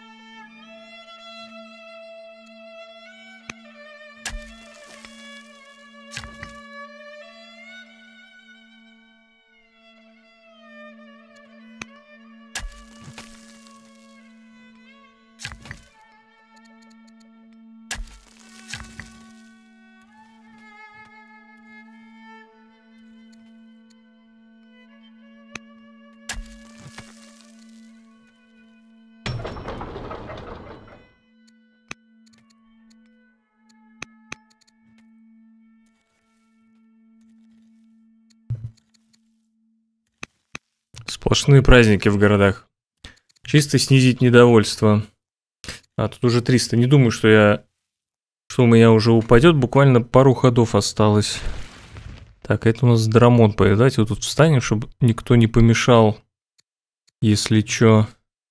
Сплошные праздники в городах. Чисто снизить недовольство. А, тут уже триста. Не думаю, что я... Что у меня уже упадет. Буквально пару ходов осталось. Так, это у нас Драмон. Давайте вот тут встанем, чтобы никто не помешал. Если чё.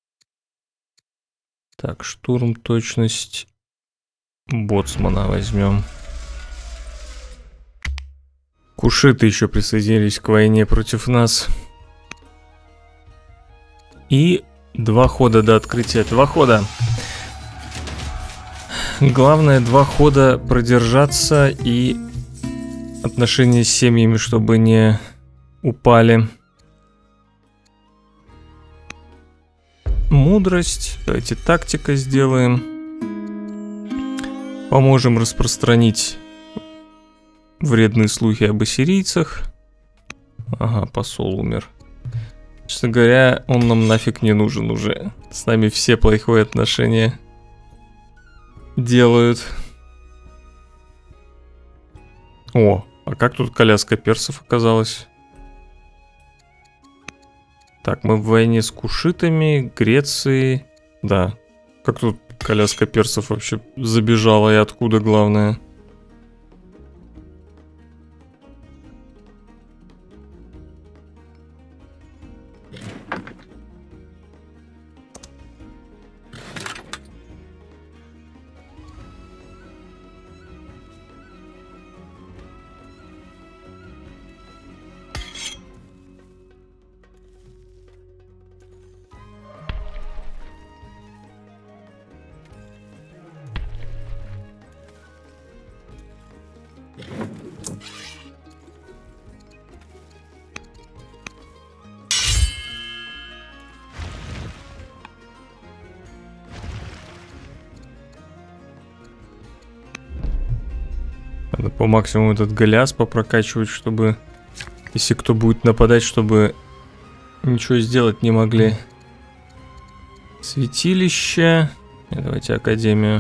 Так, штурм, точность. Боцмана возьмем. Кушиты еще присоединились к войне против нас. И два хода до открытия. Два хода. Главное, два хода продержаться и отношения с семьями, чтобы не упали. Мудрость. Давайте тактика сделаем. Поможем распространить вредные слухи об ассирийцах. Ага, посол умер. Честно говоря, он нам нафиг не нужен уже. С нами все плохие отношения делают. О, а как тут коляска персов оказалась? Так, мы в войне с кушитами, Грецией. Да. Как тут коляска персов вообще забежала и откуда, главное? Надо по максимуму этот Голиас попрокачивать, чтобы, если кто будет нападать, чтобы ничего сделать не могли. Святилище. И давайте Академию.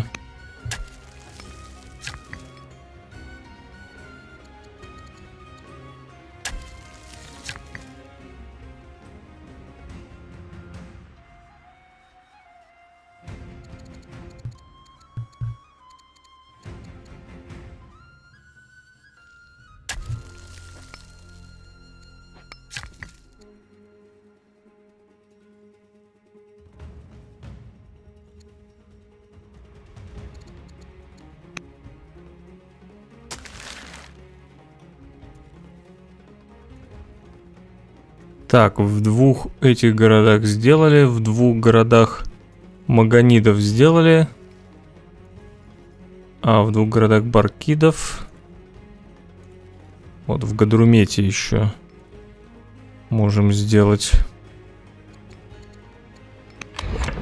Так, в двух этих городах сделали, в двух городах Маганидов сделали, а в двух городах Баркидов. Вот в Гадрумете еще можем сделать.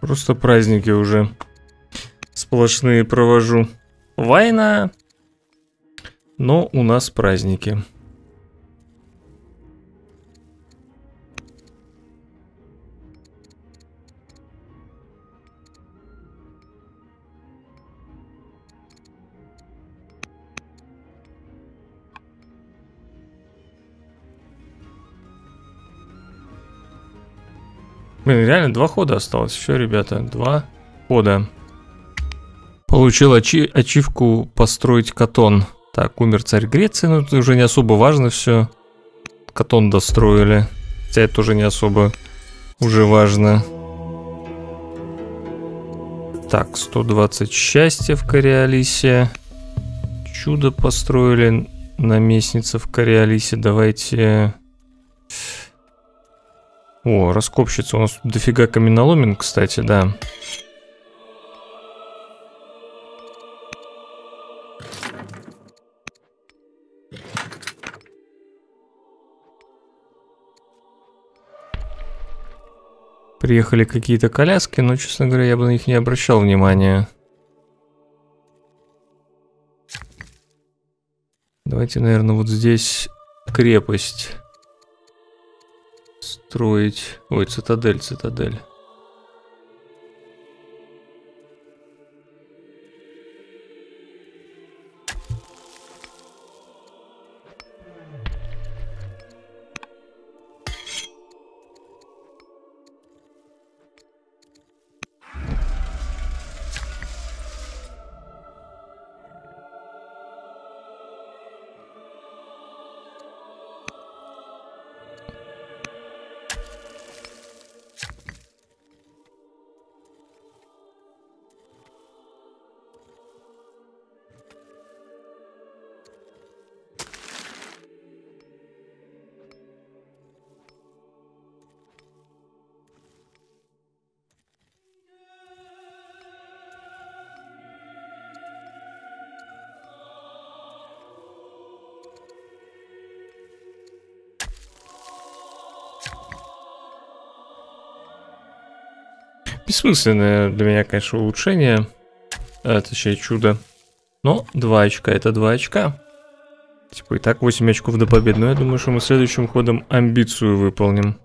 Просто праздники уже сплошные провожу. Война, но у нас праздники. Блин, реально два хода осталось. Еще, ребята, два хода. Получил ачи ачивку построить Катон. Так, умер царь Греции, но это уже не особо важно все. Катон достроили. Хотя это тоже не особо уже важно. Так, сто двадцать счастья в Кориолисе. Чудо построили. Наместница в Кориолисе. Давайте... О, раскопщица. У нас тут дофига каменоломен, кстати, да. Приехали какие-то коляски, но, честно говоря, я бы на них не обращал внимания. Давайте, наверное, вот здесь крепость строить. Ой, цитадель, цитадель. Бессмысленное для меня, конечно, улучшение. А, точнее, чудо. Но два очка, это два очка. Типа и так восемь очков до победы. Но я думаю, что мы следующим ходом амбицию выполним.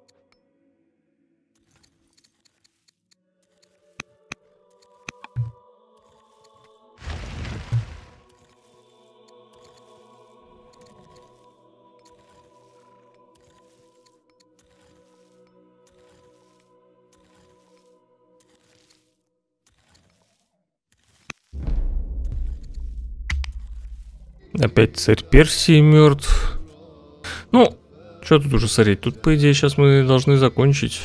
Опять царь Персии мертв. Ну, что тут уже смотреть? Тут, по идее, сейчас мы должны закончить.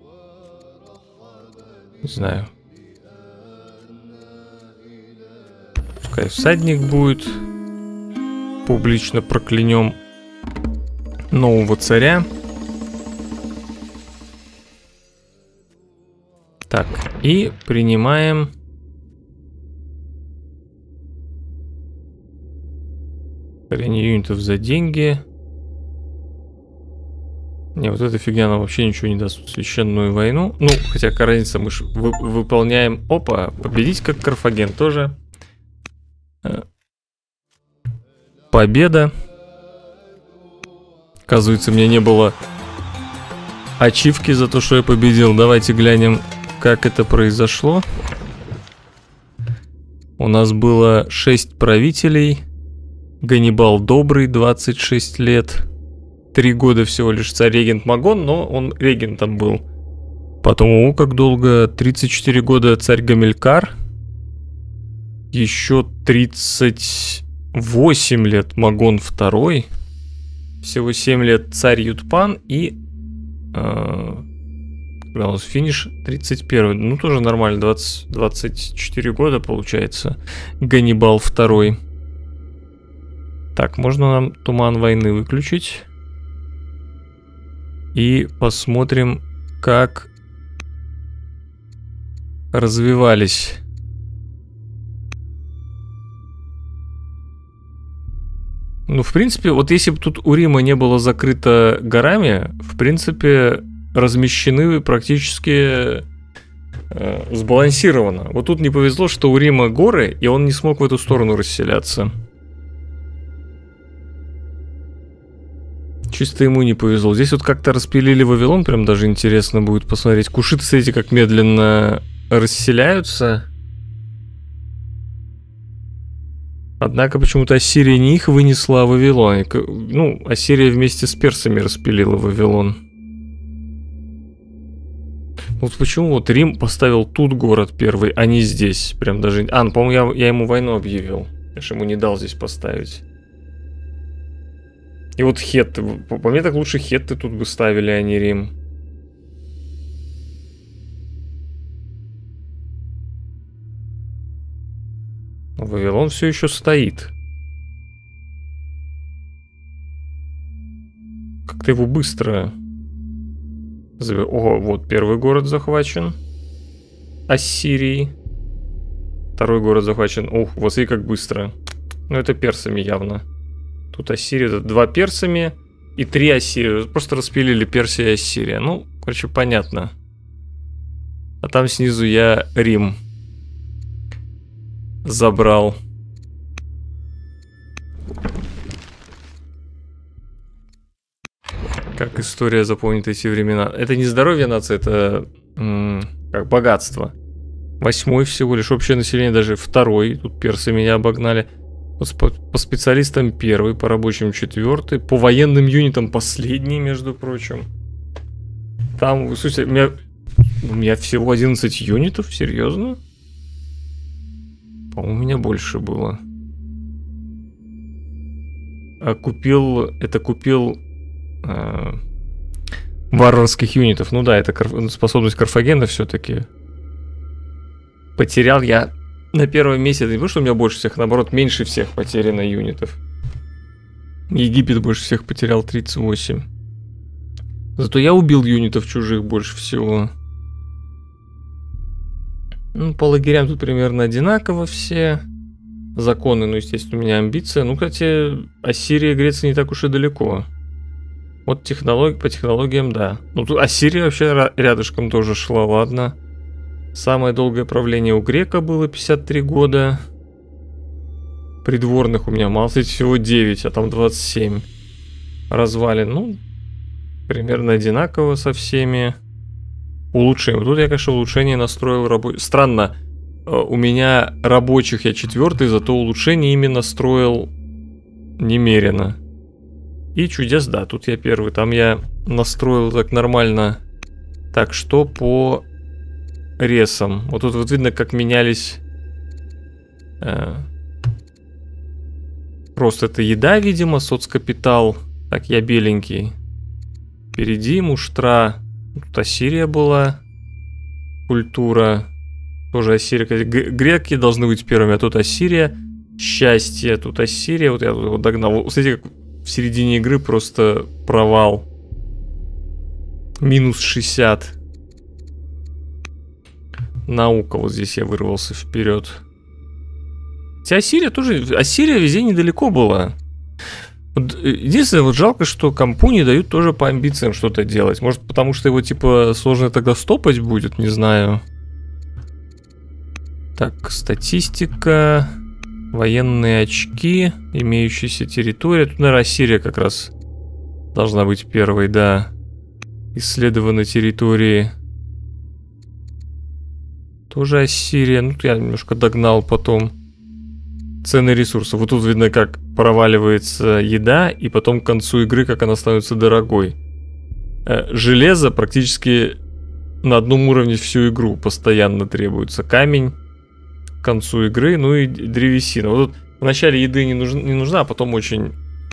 Не знаю. Пускай всадник будет. Публично проклянем нового царя. Так, и принимаем... Покорение юнитов за деньги. Не, вот эта фигня нам вообще ничего не даст. Священную войну. Ну, хотя какая разница, мы же вы, выполняем... Опа, победить как Карфаген тоже. Победа. Оказывается, мне не было ачивки за то, что я победил. Давайте глянем, как это произошло. У нас было шесть правителей. Ганнибал Добрый, двадцать шесть лет. Три года всего лишь царь-регент Магон, но он регентом был. Потом, о, как долго, тридцать четыре года царь Гамилкар. Еще тридцать восемь лет Магон Второй. Всего семь лет царь Ютпан и... Э, когда у нас финиш? тридцать первый. Ну, тоже нормально, двадцать, двадцать четыре года получается. Ганнибал Второй. Так, можно нам туман войны выключить. И посмотрим, как развивались. Ну, в принципе, вот если бы тут у Рима не было закрыто горами, в принципе, размещены практически э, сбалансировано. Вот тут не повезло, что у Рима горы, и он не смог в эту сторону расселяться. Чисто ему не повезло. Здесь вот как-то распилили Вавилон, прям даже интересно будет посмотреть. Кушиты, смотрите, как медленно расселяются. Однако почему-то Ассирия не их вынесла, а Вавилон. Ну, Ассирия вместе с персами распилила Вавилон. Вот почему вот Рим поставил тут город первый, а не здесь. Прям даже... А, ну, по-моему, я, я ему войну объявил. Я же ему не дал здесь поставить. И вот хетты. По, по мне так лучше хетты тут бы ставили, а не Рим. Вавилон все еще стоит. Как-то его быстро... Ого, вот первый город захвачен. Ассирией. Второй город захвачен. Ух, вот смотри, как быстро. Ну, это персами явно. Тут Ассирия, это два персами и три Ассирии. Просто распилили Персия и Ассирия. Ну, короче, понятно. А там снизу я Рим забрал. Как история запомнит эти времена. Это не здоровье нации, это как богатство. Восьмой всего лишь. Общее население даже второй. Тут персы меня обогнали. По, по специалистам первый, по рабочим четвертый, по военным юнитам последний, между прочим. Там, слушайте, у меня, у меня всего одиннадцать юнитов, серьезно? По-моему, у меня больше было. А купил, это купил а, варварских юнитов. Ну да, это кар, способность Карфагена все-таки. Потерял я на первом месте, это не потому, что у меня больше всех, наоборот, меньше всех потеряно юнитов. Египет больше всех потерял, тридцать восемь. Зато я убил юнитов чужих больше всего. Ну, по лагерям тут примерно одинаково все. Законы, ну, естественно, у меня амбиция. Ну, кстати, Ассирия и Греция не так уж и далеко. Вот технологии, по технологиям, да. Ну, тут Ассирия вообще рядышком тоже шла, ладно. Самое долгое правление у грека было пятьдесят три года. Придворных у меня мало, кстати, всего девять, а там двадцать семь. Развалин, ну, примерно одинаково со всеми. Улучшение. Тут я, конечно, улучшение настроил рабочих. Странно, у меня рабочих я четвертый, зато улучшение именно строил немерено. И чудес, да, тут я первый. Там я настроил так нормально. Так, что по ресам? Вот тут вот видно, как менялись... Э, просто это еда, видимо, соцкапитал. Так, я беленький. Впереди муштра. Тут Ассирия была. Культура. Тоже Ассирия. Греки должны быть первыми, а тут Ассирия. Счастье. Тут Ассирия. Вот я тут его догнал. Вот, смотрите, как в середине игры просто провал. Минус шестьдесят. Наука. Вот здесь я вырвался вперед. Хотя Ассирия тоже... Ассирия везде недалеко была. Вот, единственное, вот жалко, что компу не дают тоже по амбициям что-то делать. Может, потому что его, типа, сложно тогда стопать будет, не знаю. Так, статистика. Военные очки. Имеющиеся территории. Тут, наверное, Ассирия как раз должна быть первой, да. Исследованы территории. Тоже Ассирия. Ну, я немножко догнал потом. Цены ресурсов. Вот тут видно, как проваливается еда, и потом к концу игры, как она становится дорогой. Железо практически на одном уровне всю игру постоянно требуется. Камень к концу игры, ну и древесина. Вот тут в начале еды не, нужна, не нужна, а потом очень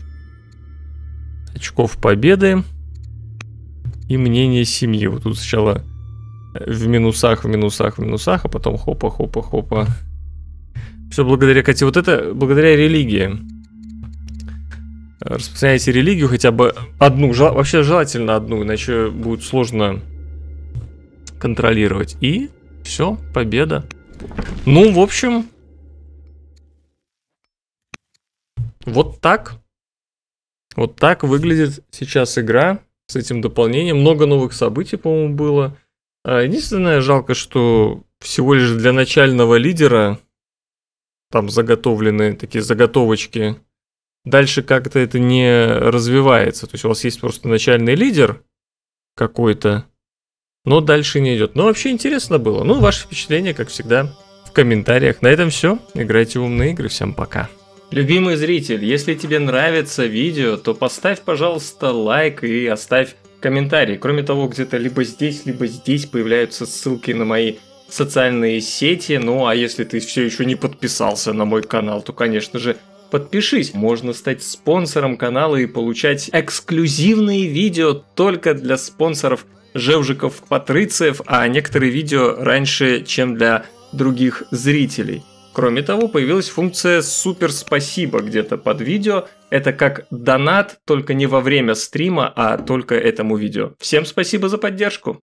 очков победы и мнение семьи. Вот тут сначала в минусах, в минусах, в минусах, а потом хопа-хопа-хопа. Все благодаря, кстати, вот это благодаря религии. Распространяйте религию хотя бы одну, жел, вообще желательно одну, иначе будет сложно контролировать. И все, победа. Ну, в общем, вот так. Вот так выглядит сейчас игра с этим дополнением. Много новых событий, по-моему, было. А единственное, жалко, что всего лишь для начального лидера там заготовлены такие заготовочки. Дальше как-то это не развивается. То есть у вас есть просто начальный лидер какой-то, но дальше не идет. Но вообще интересно было. Ну, ваши впечатления, как всегда, в комментариях. На этом все. Играйте в умные игры. Всем пока. Любимый зритель, если тебе нравится видео, то поставь, пожалуйста, лайк и оставь комментарий. Кроме того, где-то либо здесь, либо здесь появляются ссылки на мои социальные сети. Ну, а если ты все еще не подписался на мой канал, то, конечно же, подпишись. Можно стать спонсором канала и получать эксклюзивные видео только для спонсоров Жевжиков Патрициев, а некоторые видео раньше, чем для других зрителей. Кроме того, появилась функция «Супер спасибо» где-то под видео. Это как донат, только не во время стрима, а только этому видео. Всем спасибо за поддержку!